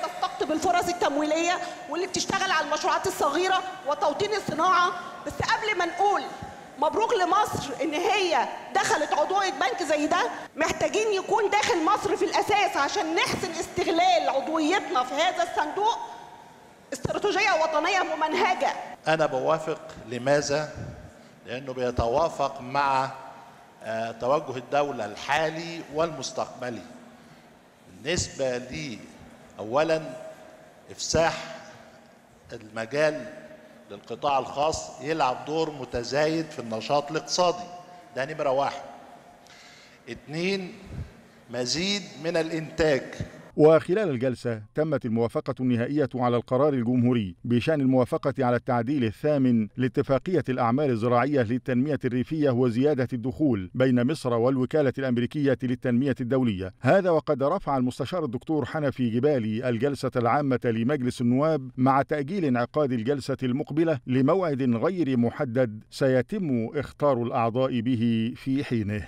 بالفرص التمويليه واللي بتشتغل على المشروعات الصغيره وتوطين الصناعه. بس قبل ما نقول مبروك لمصر ان هي دخلت عضويه بنك زي ده، محتاجين يكون داخل مصر في الاساس عشان نحسن استغلال عضويتنا في هذا الصندوق استراتيجيه وطنيه ممنهجه. انا بوافق. لماذا؟ لانه بيتوافق مع توجه الدوله الحالي والمستقبلي. بالنسبه لي اولا افساح المجال للقطاع الخاص يلعب دور متزايد في النشاط الاقتصادي، ده نمرة واحد. اتنين، مزيد من الإنتاج. وخلال الجلسة تمت الموافقة النهائية على القرار الجمهوري بشأن الموافقة على التعديل الثامن لاتفاقية الأعمال الزراعية للتنمية الريفية وزيادة الدخول بين مصر والوكالة الأمريكية للتنمية الدولية. هذا وقد رفع المستشار الدكتور حنفي جبالي الجلسة العامة لمجلس النواب مع تأجيل انعقاد الجلسة المقبلة لموعد غير محدد سيتم اختار الأعضاء به في حينه.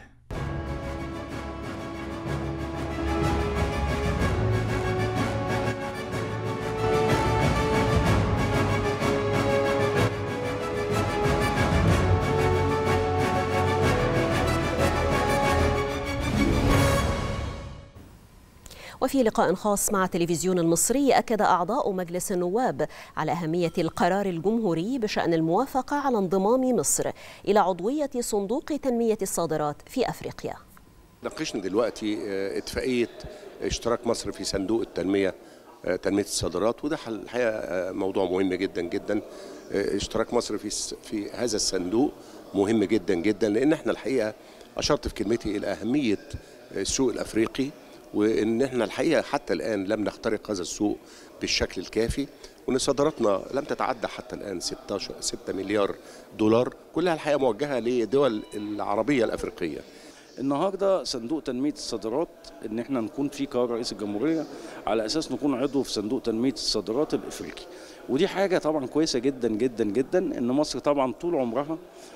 وفي لقاء خاص مع التلفزيون المصري أكد أعضاء مجلس النواب على أهمية القرار الجمهوري بشأن الموافقة على انضمام مصر إلى عضوية صندوق تنمية الصادرات في أفريقيا. ناقشنا دلوقتي اتفاقية اشتراك مصر في صندوق التنمية تنمية الصادرات، وده الحقيقة موضوع مهم جدا جدا. اشتراك مصر في في هذا الصندوق مهم جدا جدا، لأن احنا الحقيقة أشرت في كلمتي إلى أهمية السوق الأفريقي، وان احنا الحقيقه حتى الان لم نخترق هذا السوق بالشكل الكافي، وان صادراتنا لم تتعدى حتى الان ستة مليار دولار، كلها الحقيقه موجهه لدول العربيه الافريقيه. النهارده صندوق تنميه الصادرات ان احنا نكون فيه قرار رئيس الجمهوريه على اساس نكون عضو في صندوق تنميه الصادرات الافريقي، ودي حاجه طبعا كويسه جدا جدا جدا. ان مصر طبعا طول عمرها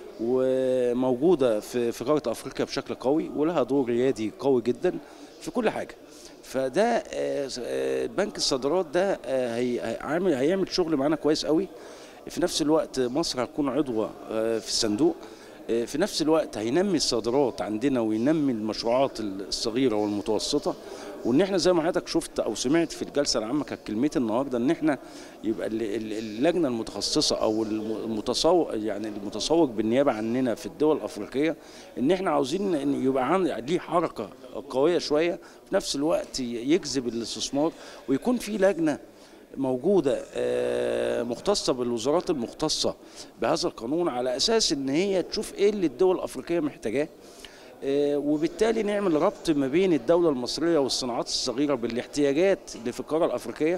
وموجوده في في قاره افريقيا بشكل قوي، ولها دور ريادي قوي جدا في كل حاجه. فده بنك الصادرات ده هيعمل هيعمل شغل معانا كويس قوي. في نفس الوقت مصر هتكون عضوه في الصندوق، في نفس الوقت هينمي الصادرات عندنا وينمي المشروعات الصغيره والمتوسطه. وان احنا زي ما حضرتك شفت او سمعت في الجلسه العامه كانت كلمتي النهارده ان احنا يبقى اللجنه المتخصصه او المتسوق يعني المتسوق بالنيابه عننا في الدول الافريقيه، ان احنا عاوزين ان يبقى عن ليه حركه قويه شويه، في نفس الوقت يجذب الاستثمار، ويكون في لجنه موجوده مختصه بالوزارات المختصه بهذا القانون، على اساس ان هي تشوف ايه اللي الدول الافريقيه محتاجاه، وبالتالي نعمل ربط ما بين الدولة المصرية والصناعات الصغيرة بالاحتياجات اللي في القارة الأفريقية.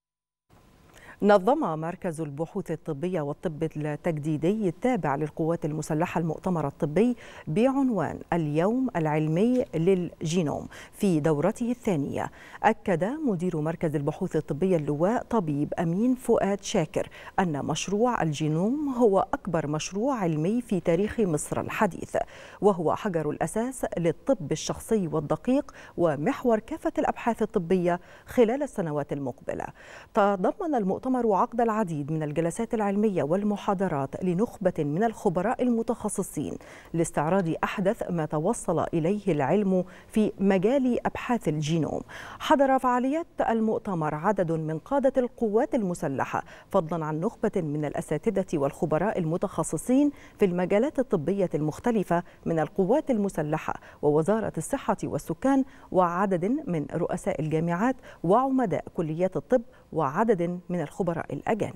نظم مركز البحوث الطبية والطب التجديدي التابع للقوات المسلحة المؤتمر الطبي بعنوان اليوم العلمي للجينوم في دورته الثانية. أكد مدير مركز البحوث الطبية اللواء طبيب أمين فؤاد شاكر أن مشروع الجينوم هو أكبر مشروع علمي في تاريخ مصر الحديث، وهو حجر الأساس للطب الشخصي والدقيق ومحور كافة الأبحاث الطبية خلال السنوات المقبلة. تضمن المؤتمر عقد العديد من الجلسات العلمية والمحاضرات لنخبة من الخبراء المتخصصين لاستعراض أحدث ما توصل إليه العلم في مجال أبحاث الجينوم. حضر فعاليات المؤتمر عدد من قادة القوات المسلحة، فضلا عن نخبة من الأساتذة والخبراء المتخصصين في المجالات الطبية المختلفة من القوات المسلحة ووزارة الصحة والسكان، وعدد من رؤساء الجامعات وعمداء كليات الطب وعدد من الخبراء الأجانب.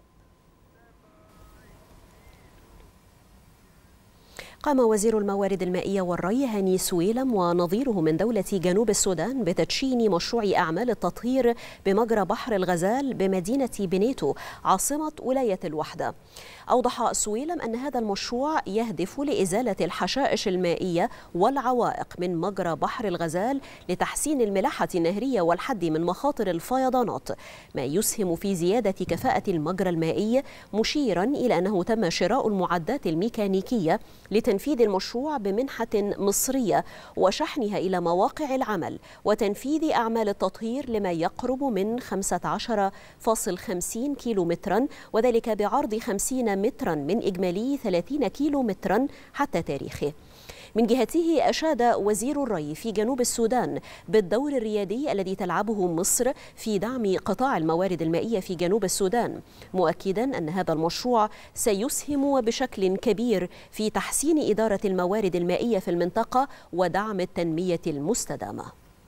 قام وزير الموارد المائية والري هاني سويلم ونظيره من دولة جنوب السودان بتدشين مشروع أعمال التطهير بمجرى بحر الغزال بمدينة بنيتو عاصمة ولاية الوحدة. أوضح سويلم أن هذا المشروع يهدف لإزالة الحشائش المائية والعوائق من مجرى بحر الغزال لتحسين الملاحة النهرية والحد من مخاطر الفيضانات، ما يسهم في زيادة كفاءة المجرى المائي، مشيرا إلى أنه تم شراء المعدات الميكانيكية لتنفيذ لتنفيذ المشروع بمنحة مصرية وشحنها إلى مواقع العمل وتنفيذ أعمال التطهير لما يقرب من خمسة عشر فاصلة خمسين كيلو مترا، وذلك بعرض خمسين مترا من إجمالي ثلاثين كيلو مترا حتى تاريخه. من جهته أشاد وزير الري في جنوب السودان بالدور الريادي الذي تلعبه مصر في دعم قطاع الموارد المائية في جنوب السودان، مؤكدا أن هذا المشروع سيسهم بشكل كبير في تحسين إدارة الموارد المائية في المنطقة ودعم التنمية المستدامة.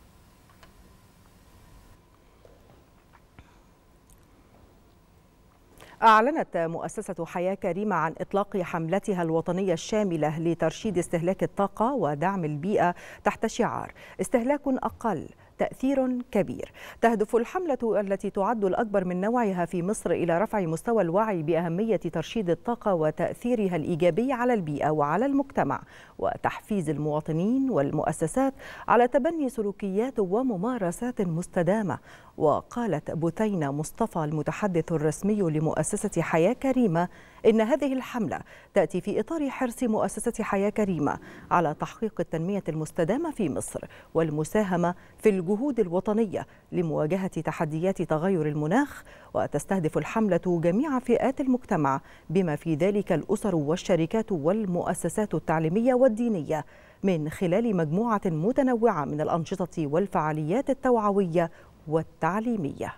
أعلنت مؤسسة حياة كريمة عن إطلاق حملتها الوطنية الشاملة لترشيد استهلاك الطاقة ودعم البيئة تحت شعار استهلاك أقل تأثير كبير. تهدف الحملة التي تعد الأكبر من نوعها في مصر إلى رفع مستوى الوعي بأهمية ترشيد الطاقة وتأثيرها الإيجابي على البيئة وعلى المجتمع، وتحفيز المواطنين والمؤسسات على تبني سلوكيات وممارسات مستدامة. وقالت بثينة مصطفى المتحدث الرسمي لمؤسسة حياة كريمة إن هذه الحملة تأتي في إطار حرص مؤسسة حياة كريمة على تحقيق التنمية المستدامة في مصر والمساهمة في الجهود الوطنية لمواجهة تحديات تغير المناخ. وتستهدف الحملة جميع فئات المجتمع بما في ذلك الأسر والشركات والمؤسسات التعليمية والدينية من خلال مجموعة متنوعة من الأنشطة والفعاليات التوعوية والتعليمية.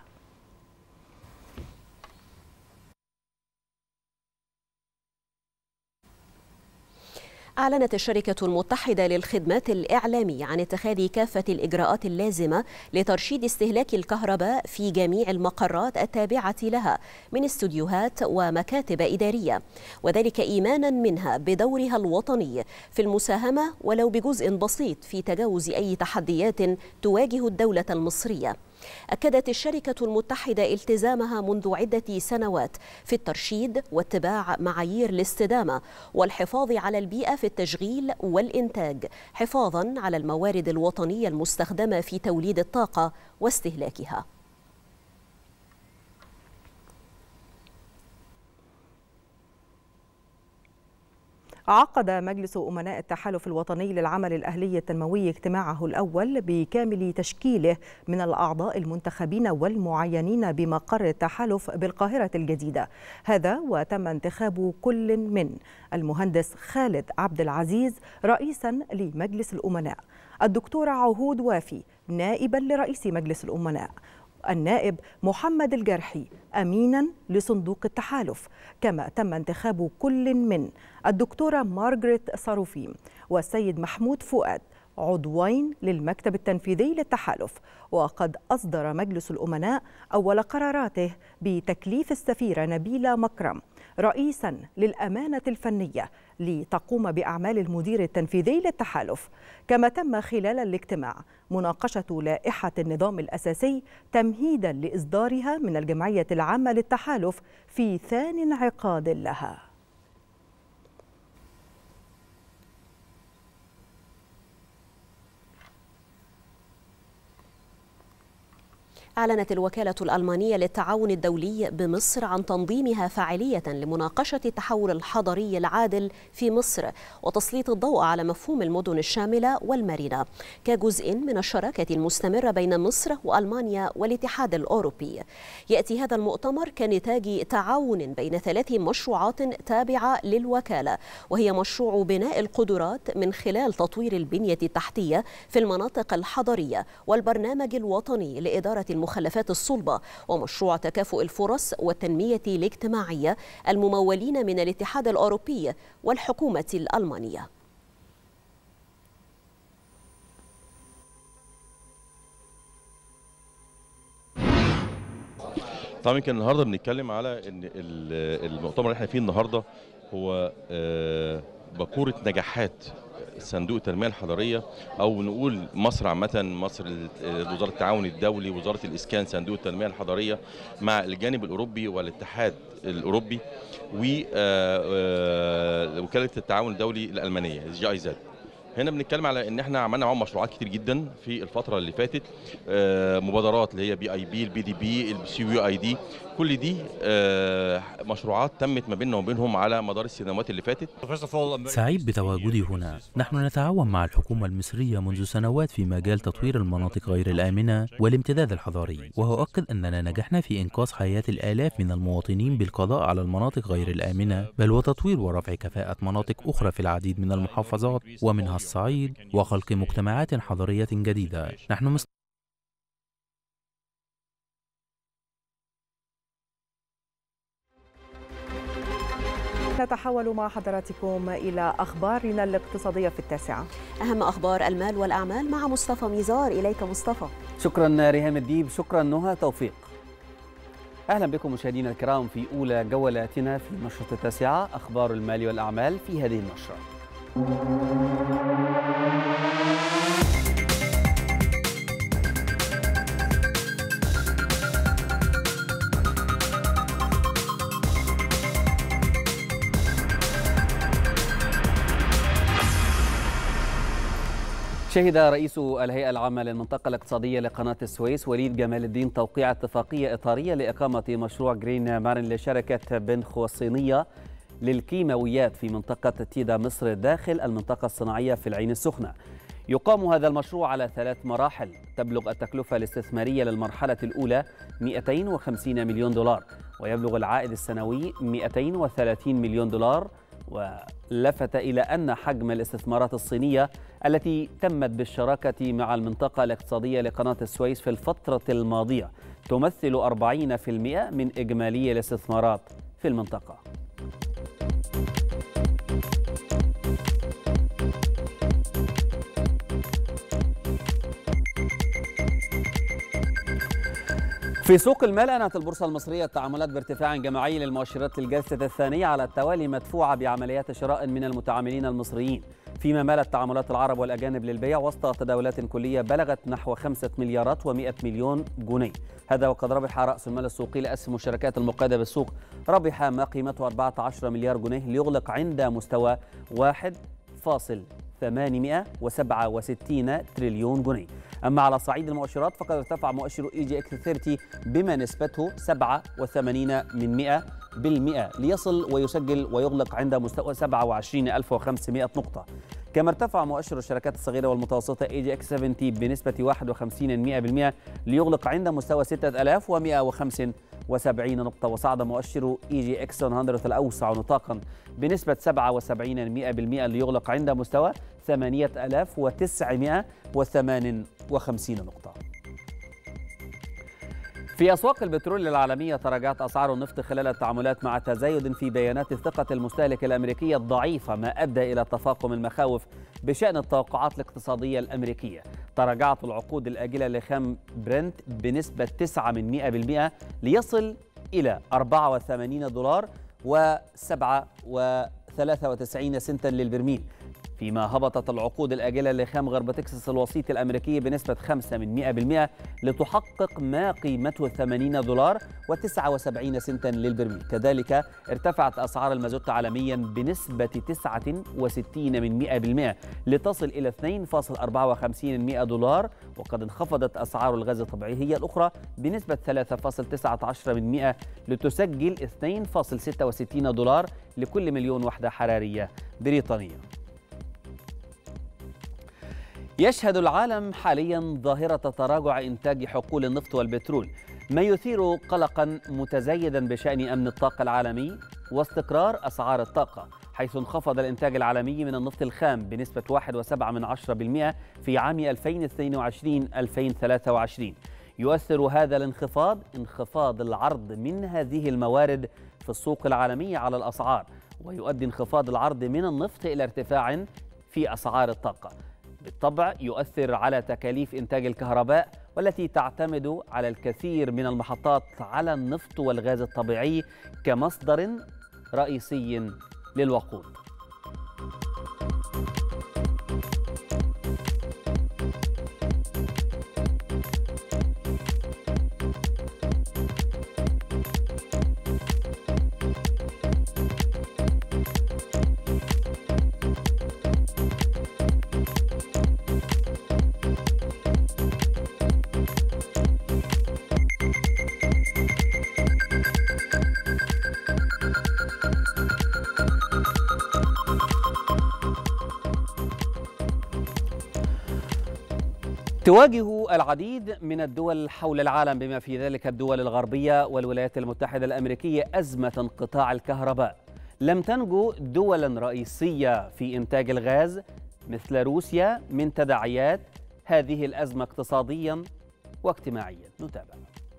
أعلنت الشركة المتحدة للخدمات الإعلامية عن اتخاذ كافة الإجراءات اللازمة لترشيد استهلاك الكهرباء في جميع المقرات التابعة لها من استوديوهات ومكاتب إدارية، وذلك إيمانا منها بدورها الوطني في المساهمة ولو بجزء بسيط في تجاوز أي تحديات تواجه الدولة المصرية. أكدت الشركة المتحدة التزامها منذ عدة سنوات في الترشيد واتباع معايير الاستدامة والحفاظ على البيئة في التشغيل والإنتاج، حفاظا على الموارد الوطنية المستخدمة في توليد الطاقة واستهلاكها. عقد مجلس أمناء التحالف الوطني للعمل الأهلي التنموي اجتماعه الأول بكامل تشكيله من الأعضاء المنتخبين والمعينين بمقر التحالف بالقاهرة الجديدة. هذا وتم انتخاب كل من المهندس خالد عبد العزيز رئيسا لمجلس الأمناء، الدكتورة عهود وافي نائبا لرئيس مجلس الأمناء، النائب محمد الجرحي أمينا لصندوق التحالف، كما تم انتخاب كل من الدكتورة مارغريت صاروفي والسيد محمود فؤاد عضوين للمكتب التنفيذي للتحالف. وقد أصدر مجلس الأمناء أول قراراته بتكليف السفيرة نبيلة مكرم رئيسا للأمانة الفنية لتقوم بأعمال المدير التنفيذي للتحالف. كما تم خلال الاجتماع مناقشة لائحة النظام الأساسي تمهيدا لإصدارها من الجمعية العامة للتحالف في ثاني انعقاد لها. أعلنت الوكالة الألمانية للتعاون الدولي بمصر عن تنظيمها فاعلية لمناقشة التحول الحضري العادل في مصر وتسليط الضوء على مفهوم المدن الشاملة والمرنة كجزء من الشراكة المستمرة بين مصر وألمانيا والاتحاد الأوروبي. يأتي هذا المؤتمر كنتاج تعاون بين ثلاث مشروعات تابعة للوكالة، وهي مشروع بناء القدرات من خلال تطوير البنية التحتية في المناطق الحضرية، والبرنامج الوطني لإدارة المخلفات الصلبة، ومشروع تكافؤ الفرص والتنمية الاجتماعية الممولين من الاتحاد الأوروبي والحكومة الألمانية. طبعا يمكن النهارده بنتكلم على ان المؤتمر اللي احنا فيه النهارده هو بكورة نجاحات صندوق التنمية الحضرية، أو نقول مصر عامة، مصر وزارة التعاون الدولي، وزارة الإسكان، صندوق التنمية الحضرية مع الجانب الأوروبي والاتحاد الأوروبي ووكالة التعاون الدولي الألمانية جي آي زد. هنا بنتكلم على ان احنا عملنا معاهم مشروعات كتير جدا في الفتره اللي فاتت، مبادرات اللي هي بي اي بي، البي دي بي، السي يو اي دي، كل دي مشروعات تمت ما بيننا وبينهم على مدار السنوات اللي فاتت. سعيد بتواجدي هنا. نحن نتعاون مع الحكومة المصرية منذ سنوات في مجال تطوير المناطق غير الآمنة والامتداد الحضاري، وأؤكد أننا نجحنا في إنقاذ حياة الآلاف من المواطنين بالقضاء على المناطق غير الآمنة، بل وتطوير ورفع كفاءة مناطق أخرى في العديد من المحافظات ومنها الصعيد، وخلق مجتمعات حضرية جديدة. نحن مست... نتحول مع حضراتكم إلى أخبارنا الاقتصادية في التاسعة. أهم أخبار المال والأعمال مع مصطفى ميزار. إليك مصطفى. شكرا ريهام الديب، شكرا نهى توفيق. أهلا بكم مشاهدينا الكرام في أولى جولاتنا في نشرة التاسعة، أخبار المال والأعمال في هذه النشرة. شهد رئيس الهيئة العامة للمنطقة الاقتصادية لقناة السويس وليد جمال الدين توقيع اتفاقية إطارية لإقامة مشروع جرين مارين لشركة بنخو الصينية للكيماويات في منطقة تيدا مصر داخل المنطقة الصناعية في العين السخنة. يقام هذا المشروع على ثلاث مراحل، تبلغ التكلفة الاستثمارية للمرحلة الأولى مئتين وخمسين مليون دولار، ويبلغ العائد السنوي مئتين وثلاثين مليون دولار. ولفت إلى أن حجم الاستثمارات الصينية التي تمت بالشراكة مع المنطقة الاقتصادية لقناة السويس في الفترة الماضية تمثل أربعين بالمئة من إجمالي الاستثمارات في المنطقة. في سوق المال أنهت البورصة المصرية التعاملات بارتفاع جماعي للمؤشرات للجلسة الثانية على التوالي مدفوعة بعمليات شراء من المتعاملين المصريين، فيما مالت تعاملات العرب والأجانب للبيع وسط تداولات كلية بلغت نحو خمسة مليارات ومئة مليون جنيه. هذا وقد ربح رأس المال السوقي لأسهم الشركات المقيدة بالسوق ربح ما قيمته أربعة عشر مليار جنيه ليغلق عند مستوى واحد فاصل ثمانمئة وسبعة وستين تريليون جنيه. أما على صعيد المؤشرات فقد ارتفع مؤشر إي جي إكس ثلاثين بما نسبته سبعة وثمانين من مئة بالمئة ليصل ويسجل ويغلق عند مستوى سبعة وعشرين ألف وخمسمئة نقطة. كما ارتفع مؤشر الشركات الصغيرة والمتوسطة إي جي إكس سبعين بنسبة واحد وخمسين بالمئة ليغلق عند مستوى ستة آلاف ومئة وخمسة وسبعين نقطة. وصعد مؤشر إي جي إكس مئة الأوسع نطاقا بنسبة سبعة وسبعين بالمئة ليغلق عند مستوى ثمانية آلاف وتسعمئة وثمانية وخمسين نقطة. في أسواق البترول العالمية تراجعت أسعار النفط خلال التعاملات مع تزايد في بيانات ثقة المستهلك الأمريكية الضعيفة، ما أدى إلى تفاقم المخاوف بشأن التوقعات الاقتصادية الأمريكية. تراجعت العقود الآجلة لخام برنت بنسبة تسعة بالمئة ليصل إلى أربعة وثمانين دولار وسبعة وثلاثة وتسعين سنتا للبرميل، فيما هبطت العقود الآجلة لخام غرب تكساس الوسيط الأمريكي بنسبة خمسة بالمئة لتحقق ما قيمته ثمانين دولار وتسعة وسبعين سنتا للبرميل. كذلك ارتفعت أسعار المازوت عالميا بنسبة تسعة وستين بالمئة لتصل إلى اثنين فاصل أربعة وخمسين دولار، وقد انخفضت أسعار الغاز الطبيعي هي الأخرى بنسبة ثلاثة فاصل تسعة عشر بالمئة لتسجل اثنين فاصل ستة وستين دولار لكل مليون وحدة حرارية بريطانية. يشهد العالم حاليا ظاهرة تراجع إنتاج حقول النفط والبترول، ما يثير قلقا متزايدا بشأن أمن الطاقة العالمي واستقرار أسعار الطاقة، حيث انخفض الإنتاج العالمي من النفط الخام بنسبة واحد فاصلة سبعة بالمئة في عام ألفين واثنين وعشرين ألفين وثلاثة وعشرين. يؤثر هذا الانخفاض انخفاض العرض من هذه الموارد في السوق العالمية على الأسعار، ويؤدي انخفاض العرض من النفط إلى ارتفاع في أسعار الطاقة. بالطبع يؤثر على تكاليف إنتاج الكهرباء والتي تعتمد على الكثير من المحطات على النفط والغاز الطبيعي كمصدر رئيسي للوقود. تواجه العديد من الدول حول العالم بما في ذلك الدول الغربية والولايات المتحدة الأمريكية أزمة انقطاع الكهرباء. لم تنجو دولا رئيسية في إنتاج الغاز مثل روسيا من تداعيات هذه الأزمة اقتصاديا واجتماعيا. نتابع.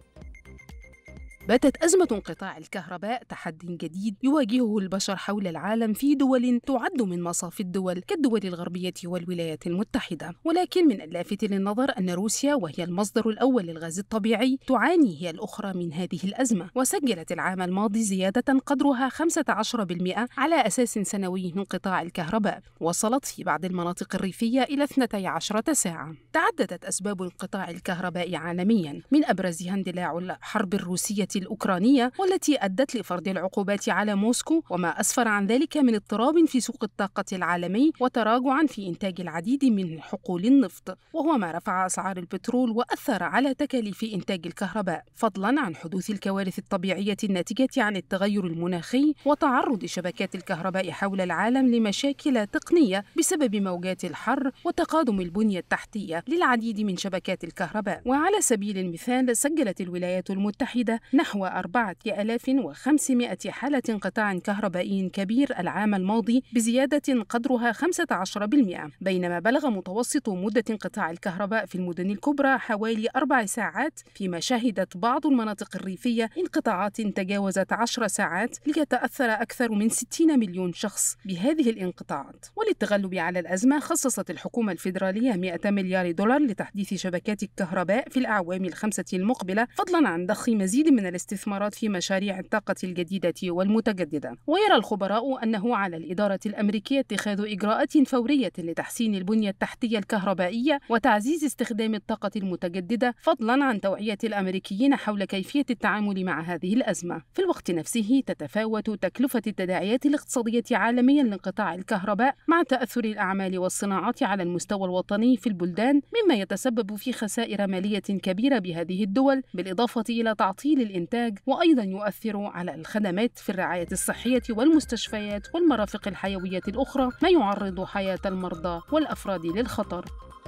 باتت أزمة انقطاع الكهرباء تحدي جديد يواجهه البشر حول العالم في دول تعد من مصاف الدول كالدول الغربية والولايات المتحدة، ولكن من اللافت للنظر أن روسيا وهي المصدر الأول للغاز الطبيعي تعاني هي الأخرى من هذه الأزمة، وسجلت العام الماضي زيادة قدرها خمسة عشر بالمئة على أساس سنوي من انقطاع الكهرباء، وصلت في بعض المناطق الريفية إلى اثنتي عشرة ساعة. تعددت أسباب انقطاع الكهرباء عالميا، من أبرزها اندلاع الحرب الروسية الأوكرانية والتي أدت لفرض العقوبات على موسكو، وما أسفر عن ذلك من اضطراب في سوق الطاقة العالمي وتراجعا في إنتاج العديد من حقول النفط، وهو ما رفع أسعار البترول وأثر على تكاليف إنتاج الكهرباء، فضلا عن حدوث الكوارث الطبيعية الناتجة عن التغير المناخي وتعرض شبكات الكهرباء حول العالم لمشاكل تقنية بسبب موجات الحر وتقادم البنية التحتية للعديد من شبكات الكهرباء. وعلى سبيل المثال سجلت الولايات المتحدة نحو أربعة آلاف وخمسمائة حالة انقطاع كهربائي كبير العام الماضي بزيادة قدرها خمسة عشر بالمئة، بينما بلغ متوسط مدة انقطاع الكهرباء في المدن الكبرى حوالي أربع ساعات، فيما شهدت بعض المناطق الريفية انقطاعات تجاوزت عشر ساعات ليتأثر أكثر من ستين مليون شخص بهذه الانقطاعات. وللتغلب على الأزمة خصصت الحكومة الفيدرالية مئة مليار دولار لتحديث شبكات الكهرباء في الأعوام الخمسة المقبلة، فضلا عن ضخ مزيد من الاستثمارات في مشاريع الطاقة الجديدة والمتجددة. ويرى الخبراء أنه على الإدارة الأمريكية اتخاذ إجراءات فورية لتحسين البنية التحتية الكهربائية وتعزيز استخدام الطاقة المتجددة، فضلا عن توعية الأمريكيين حول كيفية التعامل مع هذه الأزمة. في الوقت نفسه تتفاوت تكلفة التداعيات الاقتصادية عالميا لانقطاع الكهرباء مع تأثر الأعمال والصناعات على المستوى الوطني في البلدان، مما يتسبب في خسائر مالية كبيرة بهذه الدول، بالإضافة إلى تعطيل الإنتاج، وأيضا يؤثر على الخدمات في الرعاية الصحية والمستشفيات والمرافق الحيوية الأخرى، ما يعرض حياة المرضى والأفراد للخطر.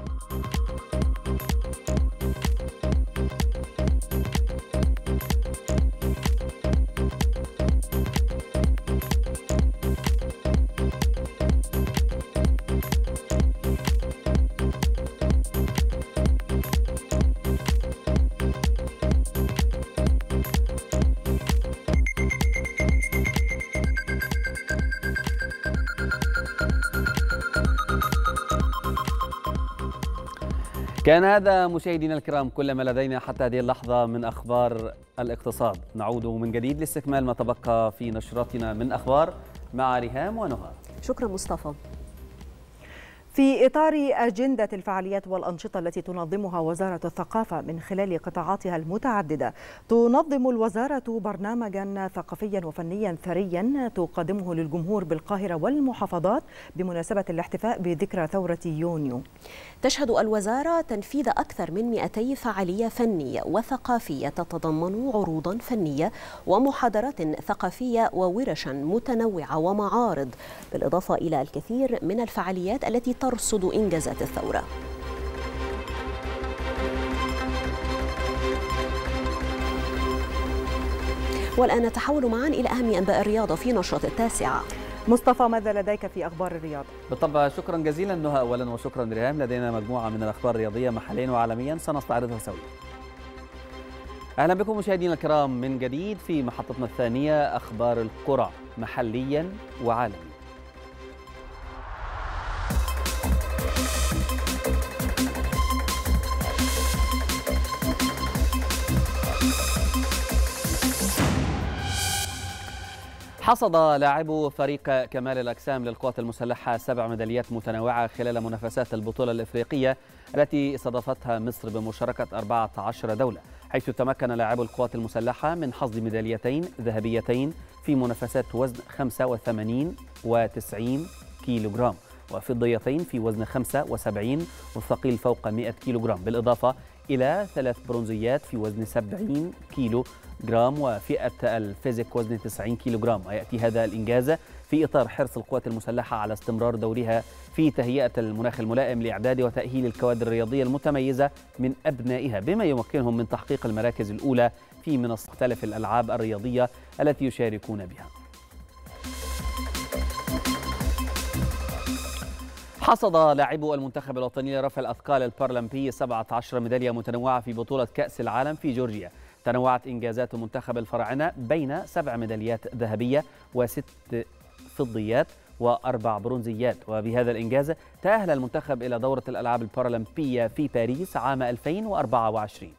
كان هذا مشاهدينا الكرام كل ما لدينا حتى هذه اللحظة من أخبار الاقتصاد. نعود من جديد لاستكمال ما تبقى في نشرتنا من أخبار مع ريهام ونهى. شكرا مصطفى. في إطار أجندة الفعاليات والأنشطة التي تنظمها وزارة الثقافة من خلال قطاعاتها المتعددة، تنظم الوزارة برنامجا ثقافيا وفنيا ثريا تقدمه للجمهور بالقاهرة والمحافظات بمناسبة الاحتفاء بذكرى ثورة يونيو. تشهد الوزارة تنفيذ أكثر من مئتي فعالية فنية وثقافية تتضمن عروضا فنية ومحاضرات ثقافية وورشا متنوعة ومعارض، بالإضافة إلى الكثير من الفعاليات التي ترصد إنجازات الثورة. والآن نتحول معا إلى أهم أنباء الرياضة في نشرة التاسعة. مصطفى، ماذا لديك في أخبار الرياضة؟ بالطبع شكرا جزيلا نهى أولا، وشكرا ريهام. لدينا مجموعة من الأخبار الرياضية محليا وعالميا سنستعرضها سويا. أهلا بكم مشاهدينا الكرام من جديد في محطتنا الثانية، أخبار القرى محليا وعالميا. حصد لاعبو فريق كمال الأجسام للقوات المسلحة سبع ميداليات متنوعة خلال منافسات البطولة الإفريقية التي استضافتها مصر بمشاركة أربعة عشر دولة، حيث تمكن لاعبو القوات المسلحة من حصد ميداليتين ذهبيتين في منافسات وزن خمسة وثمانين وتسعين كيلوغرام، وفضيتين في وزن خمسة وسبعين والثقيل فوق مئة كيلوغرام، بالإضافة إلى ثلاث برونزيات في وزن سبعين كيلو جرام وفئة الفيزيك وزن تسعين كيلوغرام. ويأتي هذا الإنجاز في إطار حرص القوات المسلحة على استمرار دورها في تهيئة المناخ الملائم لإعداد وتأهيل الكوادر الرياضية المتميزة من أبنائها، بما يمكنهم من تحقيق المراكز الأولى في من مختلف الألعاب الرياضية التي يشاركون بها. حصد لاعبو المنتخب الوطني لرفع الأثقال البارالمبي سبعة عشر ميدالية متنوعة في بطولة كأس العالم في جورجيا. تنوعت إنجازات منتخب الفراعنة بين سبع ميداليات ذهبية وست فضيات وأربع برونزيات، وبهذا الإنجاز تأهل المنتخب إلى دورة الألعاب البارالمبية في باريس عام ألفين وأربعة وعشرين.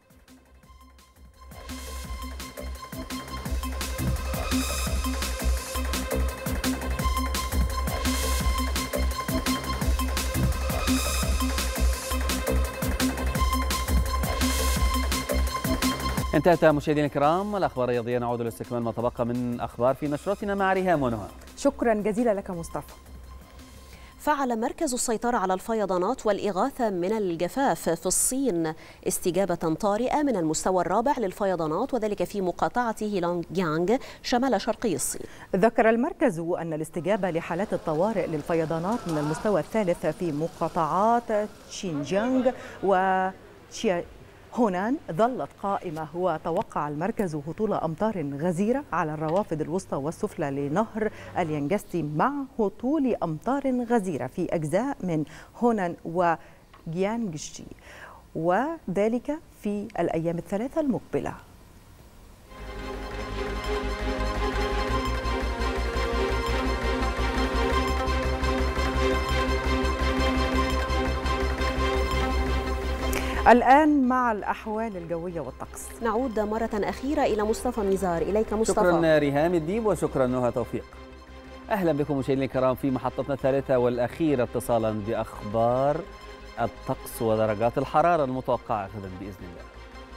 انتهت مشاهدينا الكرام الأخبار الرياضية، نعود لاستكمال ما تبقى من أخبار في نشرتنا مع ريهام ونهى. شكرا جزيلا لك مصطفى. فعل مركز السيطرة على الفيضانات والإغاثة من الجفاف في الصين استجابة طارئة من المستوى الرابع للفيضانات، وذلك في مقاطعة هيلونغيانغ شمال شرقي الصين. ذكر المركز أن الاستجابة لحالات الطوارئ للفيضانات من المستوى الثالث في مقاطعات تشينجيانغ وشيا هونان ظلت قائمة، وتوقع المركز هطول أمطار غزيرة على الروافد الوسطى والسفلى لنهر اليانجستي، مع هطول أمطار غزيرة في أجزاء من هونان وجيانغشي، وذلك في الأيام الثلاثة المقبلة. الآن مع الأحوال الجوية والطقس. نعود مرة أخيرة إلى مصطفى ميزار. إليك مصطفى. شكرا ريهام الديب وشكرا نهى توفيق. أهلا بكم مشاهدينا الكرام في محطتنا الثالثة والأخيرة اتصالا بأخبار الطقس ودرجات الحرارة المتوقعة غدا بإذن الله.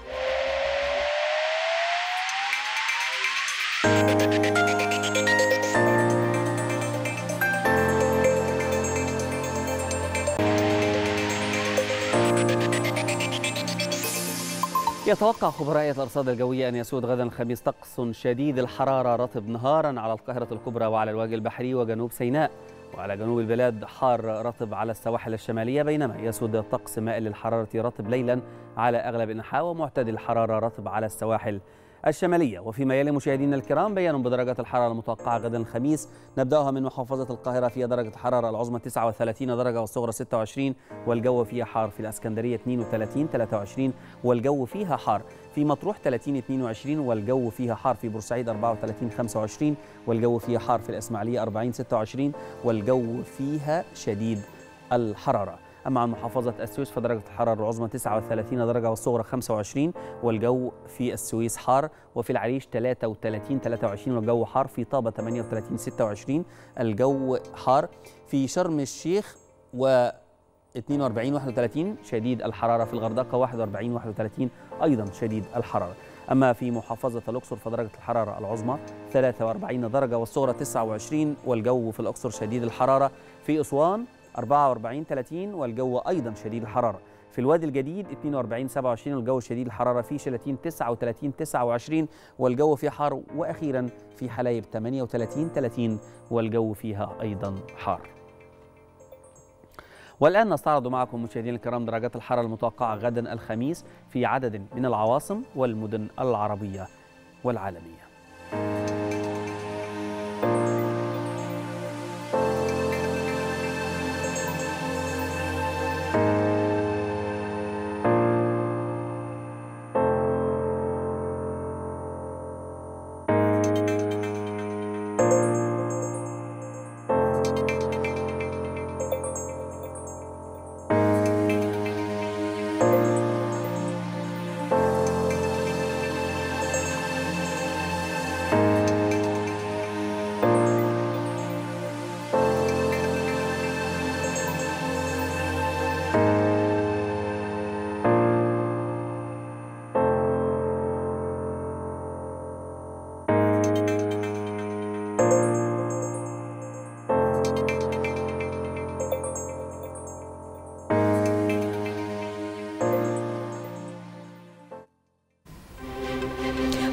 يتوقع خبراء الأرصاد الجوية أن يسود غدا الخميس طقس شديد الحرارة رطب نهارا على القاهرة الكبرى وعلى الوجه البحري وجنوب سيناء، وعلى جنوب البلاد حار رطب على السواحل الشمالية، بينما يسود الطقس مائل للحرارة رطب ليلا على أغلب الأنحاء ومعتدل الحرارة رطب على السواحل الشمالية. وفيما يلي مشاهدينا الكرام بيان بدرجات الحرارة المتوقعة غدا الخميس، نبدأها من محافظة القاهرة فيها درجة الحرارة العظمى تسعة وثلاثين درجة والصغرى ستة وعشرين، والجو فيها حار. في الإسكندرية اثنين وثلاثين ثلاثة وعشرين والجو فيها حار. في مطروح ثلاثين اثنين وعشرين والجو فيها حار. في بورسعيد أربعة وثلاثين خمسة وعشرين والجو فيها حار. في الإسماعيلية أربعين ستة وعشرين والجو فيها شديد الحرارة. أما عن محافظة السويس فدرجة الحرارة العظمى تسعة وثلاثين درجة والصغرى خمسة وعشرين والجو في السويس حار. وفي العريش ثلاثة وثلاثين ثلاثة وعشرين والجو حار. في طابة ثمانية وثلاثين ستة وعشرين الجو حار. في شرم الشيخ و اثنين وأربعين واحد وثلاثين شديد الحرارة. في الغردقة واحد وأربعين واحد وثلاثين أيضا شديد الحرارة. أما في محافظة الأقصر فدرجة الحرارة العظمى ثلاثة وأربعين درجة والصغرى تسعة وعشرين والجو في الأقصر شديد الحرارة. في أسوان أربعة وأربعين ثلاثين والجو أيضا شديد الحرارة. في الوادي الجديد اثنين وأربعين سبعة وعشرين والجو شديد الحرارة. في شلاتين تسعة وثلاثين تسعة وعشرين والجو فيه حار. وأخيرا في حلايب ثمانية وثلاثين ثلاثين والجو فيها أيضا حار. والآن نستعرض معكم مشاهدينا الكرام درجات الحرارة المتوقعة غدا الخميس في عدد من العواصم والمدن العربية والعالمية.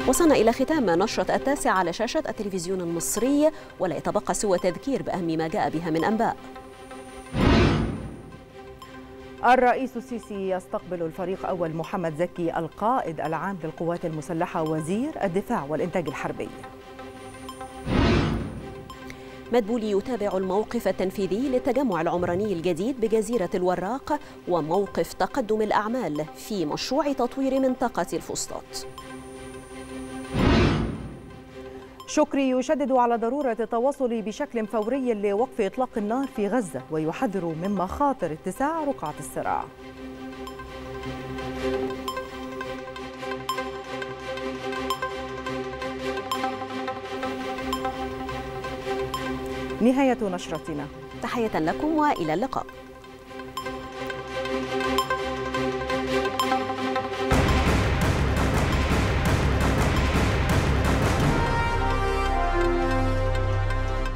وصلنا إلى ختام نشرة التاسع على شاشة التلفزيون المصري، ولا يتبقى سوى تذكير بأهم ما جاء بها من أنباء. الرئيس السيسي يستقبل الفريق أول محمد زكي القائد العام للقوات المسلحة وزير الدفاع والإنتاج الحربي. مدبولي يتابع الموقف التنفيذي للتجمع العمراني الجديد بجزيرة الوراق وموقف تقدم الأعمال في مشروع تطوير منطقة الفسطاط. شكري يشدد على ضرورة التواصل بشكل فوري لوقف إطلاق النار في غزة ويحذر من مخاطر اتساع رقعة الصراع. نهاية نشرتنا، تحية لكم وإلى اللقاء.